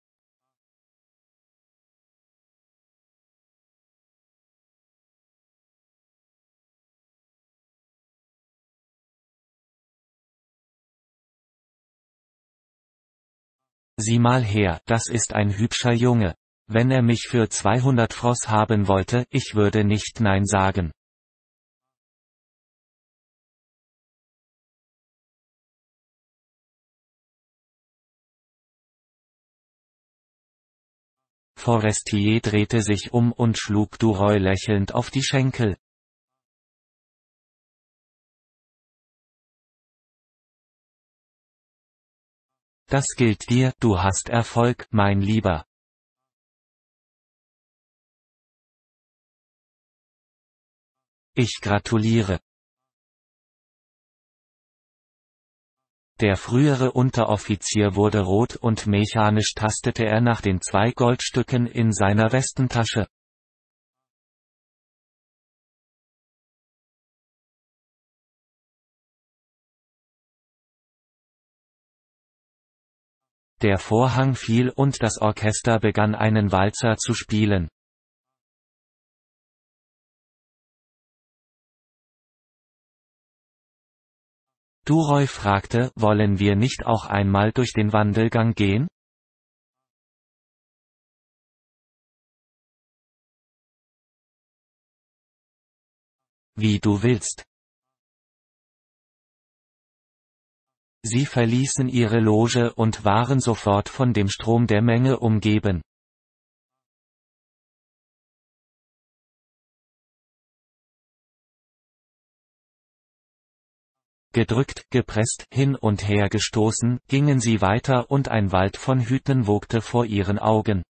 Sieh mal her, das ist ein hübscher Junge. Wenn er mich für 200 Fross haben wollte, ich würde nicht Nein sagen. Forestier drehte sich um und schlug Duroy lächelnd auf die Schenkel. Das gilt dir, du hast Erfolg, mein Lieber. Ich gratuliere. Der frühere Unteroffizier wurde rot und mechanisch tastete er nach den 2 Goldstücken in seiner Westentasche. Der Vorhang fiel und das Orchester begann einen Walzer zu spielen. Duroy fragte, wollen wir nicht auch einmal durch den Wandelgang gehen? Wie du willst. Sie verließen ihre Loge und waren sofort von dem Strom der Menge umgeben. Gedrückt, gepresst, hin und her gestoßen, gingen sie weiter und ein Wald von Hüten wogte vor ihren Augen.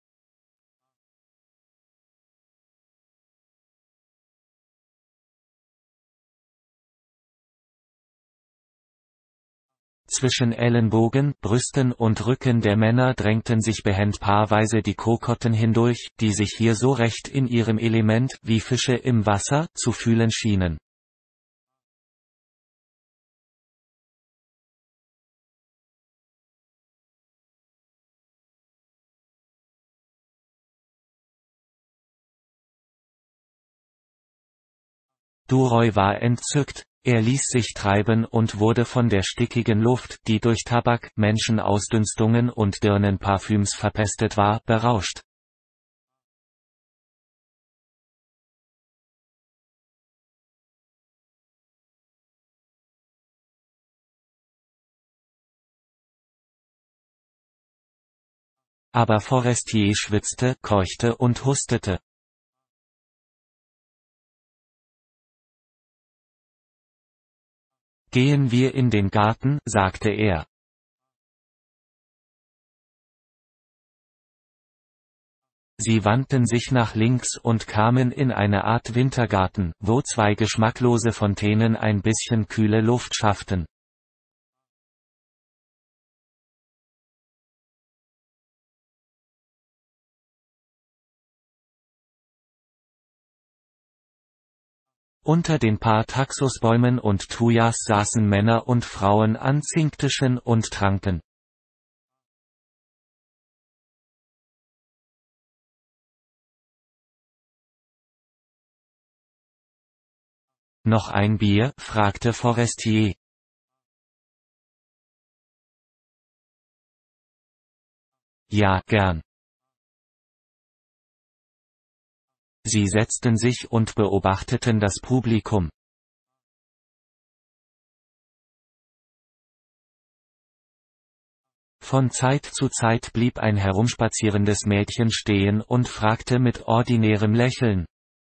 Zwischen Ellenbogen, Brüsten und Rücken der Männer drängten sich behend paarweise die Kokotten hindurch, die sich hier so recht in ihrem Element, wie Fische im Wasser, zu fühlen schienen. Duroy war entzückt, er ließ sich treiben und wurde von der stickigen Luft, die durch Tabak, Menschenausdünstungen und Dirnenparfüms verpestet war, berauscht. Aber Forestier schwitzte, keuchte und hustete. Gehen wir in den Garten, sagte er. Sie wandten sich nach links und kamen in eine Art Wintergarten, wo zwei geschmacklose Fontänen ein bisschen kühle Luft schafften. Unter den paar Taxusbäumen und Thujas saßen Männer und Frauen an Zinktischen und tranken. Noch ein Bier? Fragte Forestier. Ja, gern. Sie setzten sich und beobachteten das Publikum. Von Zeit zu Zeit blieb ein herumspazierendes Mädchen stehen und fragte mit ordinärem Lächeln.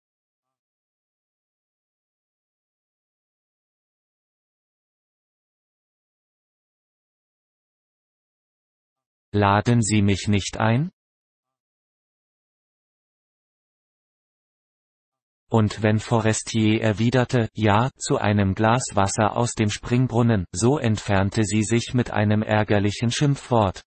Laden Sie mich nicht ein? Und wenn Forestier erwiderte, ja, zu einem Glas Wasser aus dem Springbrunnen, so entfernte sie sich mit einem ärgerlichen Schimpfwort.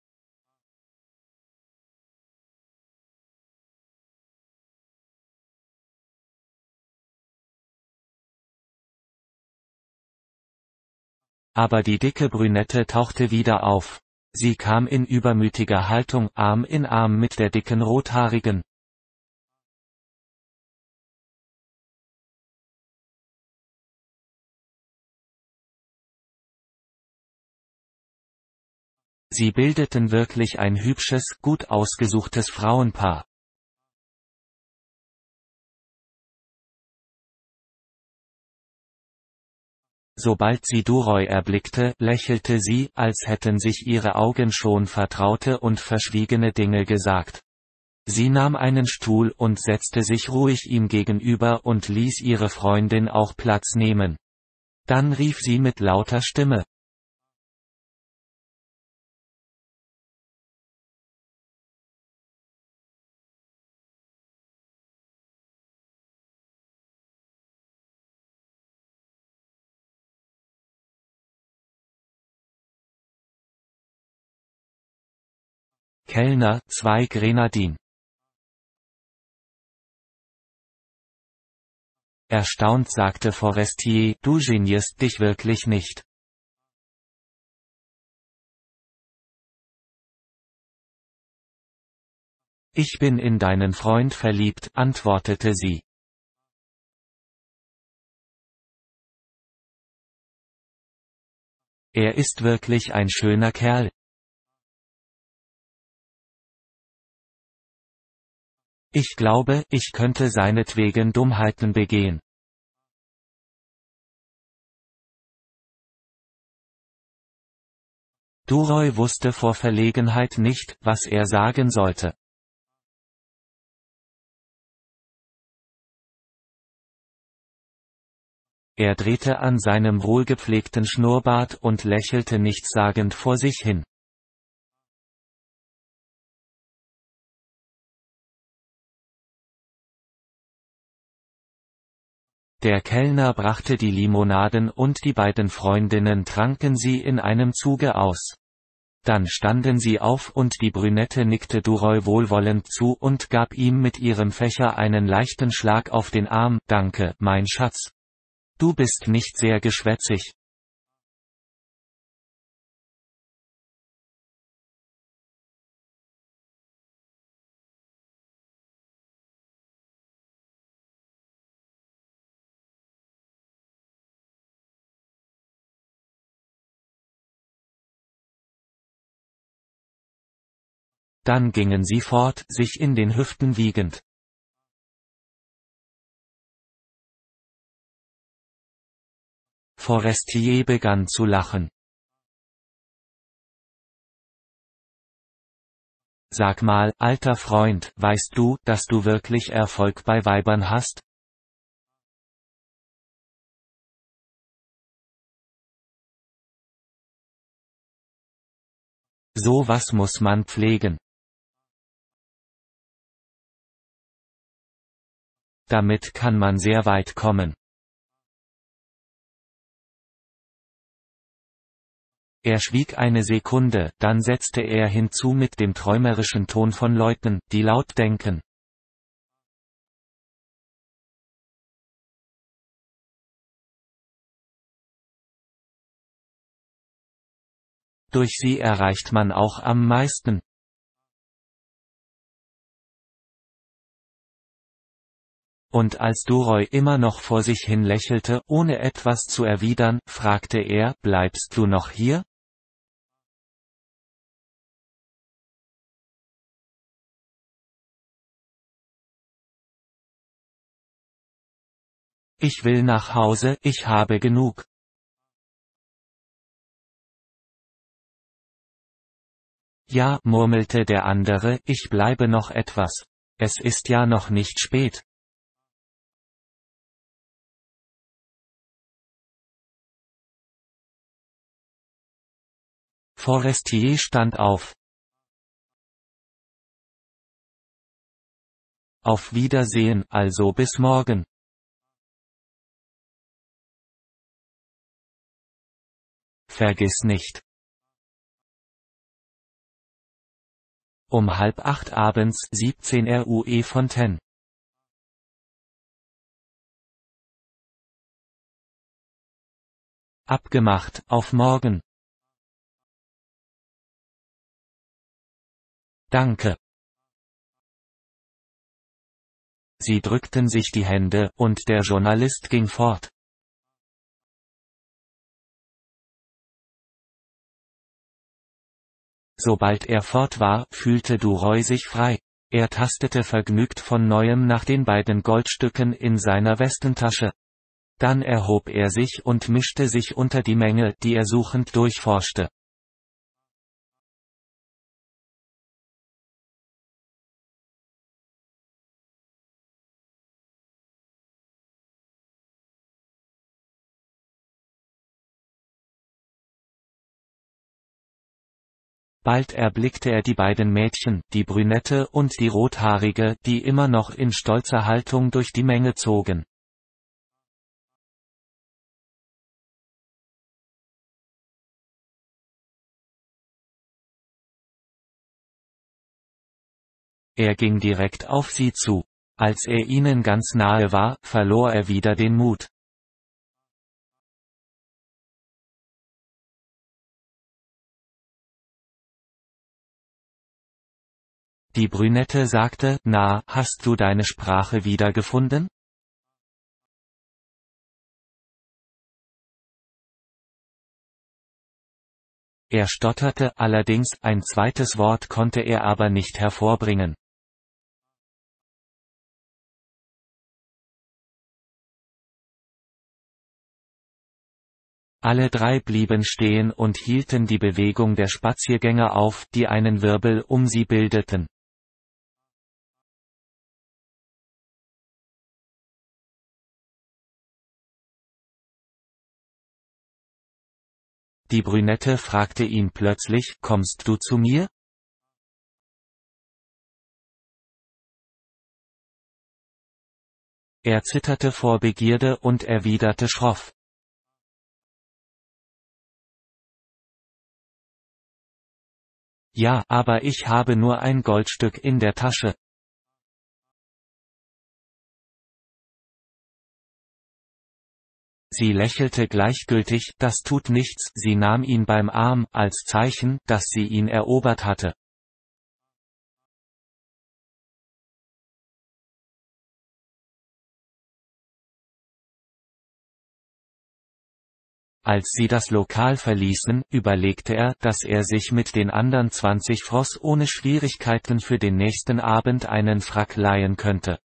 Aber die dicke Brünette tauchte wieder auf. Sie kam in übermütiger Haltung, Arm in Arm mit der dicken Rothaarigen. Sie bildeten wirklich ein hübsches, gut ausgesuchtes Frauenpaar. Sobald sie Duroy erblickte, lächelte sie, als hätten sich ihre Augen schon vertraute und verschwiegene Dinge gesagt. Sie nahm einen Stuhl und setzte sich ruhig ihm gegenüber und ließ ihre Freundin auch Platz nehmen. Dann rief sie mit lauter Stimme. Kellner, 2 Grenadinen. Erstaunt sagte Forestier, du genierst dich wirklich nicht. Ich bin in deinen Freund verliebt, antwortete sie. Er ist wirklich ein schöner Kerl. Ich glaube, ich könnte seinetwegen Dummheiten begehen. Duroy wusste vor Verlegenheit nicht, was er sagen sollte. Er drehte an seinem wohlgepflegten Schnurrbart und lächelte nichtssagend vor sich hin. Der Kellner brachte die Limonaden und die beiden Freundinnen tranken sie in einem Zuge aus. Dann standen sie auf und die Brünette nickte Duroy wohlwollend zu und gab ihm mit ihrem Fächer einen leichten Schlag auf den Arm. Danke, mein Schatz. Du bist nicht sehr geschwätzig. Dann gingen sie fort, sich in den Hüften wiegend. Forestier begann zu lachen. Sag mal, alter Freund, weißt du, dass du wirklich Erfolg bei Weibern hast? So was muss man pflegen. Damit kann man sehr weit kommen. Er schwieg eine Sekunde, dann setzte er hinzu mit dem träumerischen Ton von Leuten, die laut denken. Durch sie erreicht man auch am meisten. Und als Duroy immer noch vor sich hin lächelte, ohne etwas zu erwidern, fragte er, bleibst du noch hier? Ich will nach Hause, ich habe genug. Ja, murmelte der andere, ich bleibe noch etwas. Es ist ja noch nicht spät. Forestier stand auf. Auf Wiedersehen, also bis morgen. Vergiss nicht. Um 7:30 abends, 17 Rue Fontaine. Abgemacht, auf morgen. Danke. Sie drückten sich die Hände, und der Journalist ging fort. Sobald er fort war, fühlte Duroy sich frei. Er tastete vergnügt von neuem nach den beiden Goldstücken in seiner Westentasche. Dann erhob er sich und mischte sich unter die Menge, die er suchend durchforschte. Bald erblickte er die beiden Mädchen, die Brünette und die Rothaarige, die immer noch in stolzer Haltung durch die Menge zogen. Er ging direkt auf sie zu. Als er ihnen ganz nahe war, verlor er wieder den Mut. Die Brünette sagte, na, hast du deine Sprache wiedergefunden? Er stotterte allerdings, ein zweites Wort konnte er aber nicht hervorbringen. Alle drei blieben stehen und hielten die Bewegung der Spaziergänger auf, die einen Wirbel um sie bildeten. Die Brünette fragte ihn plötzlich, »Kommst du zu mir?« Er zitterte vor Begierde und erwiderte schroff. »Ja, aber ich habe nur ein Goldstück in der Tasche.« Sie lächelte gleichgültig, das tut nichts, sie nahm ihn beim Arm, als Zeichen, dass sie ihn erobert hatte. Als sie das Lokal verließen, überlegte er, dass er sich mit den anderen 20 Fros ohne Schwierigkeiten für den nächsten Abend einen Frack leihen könnte.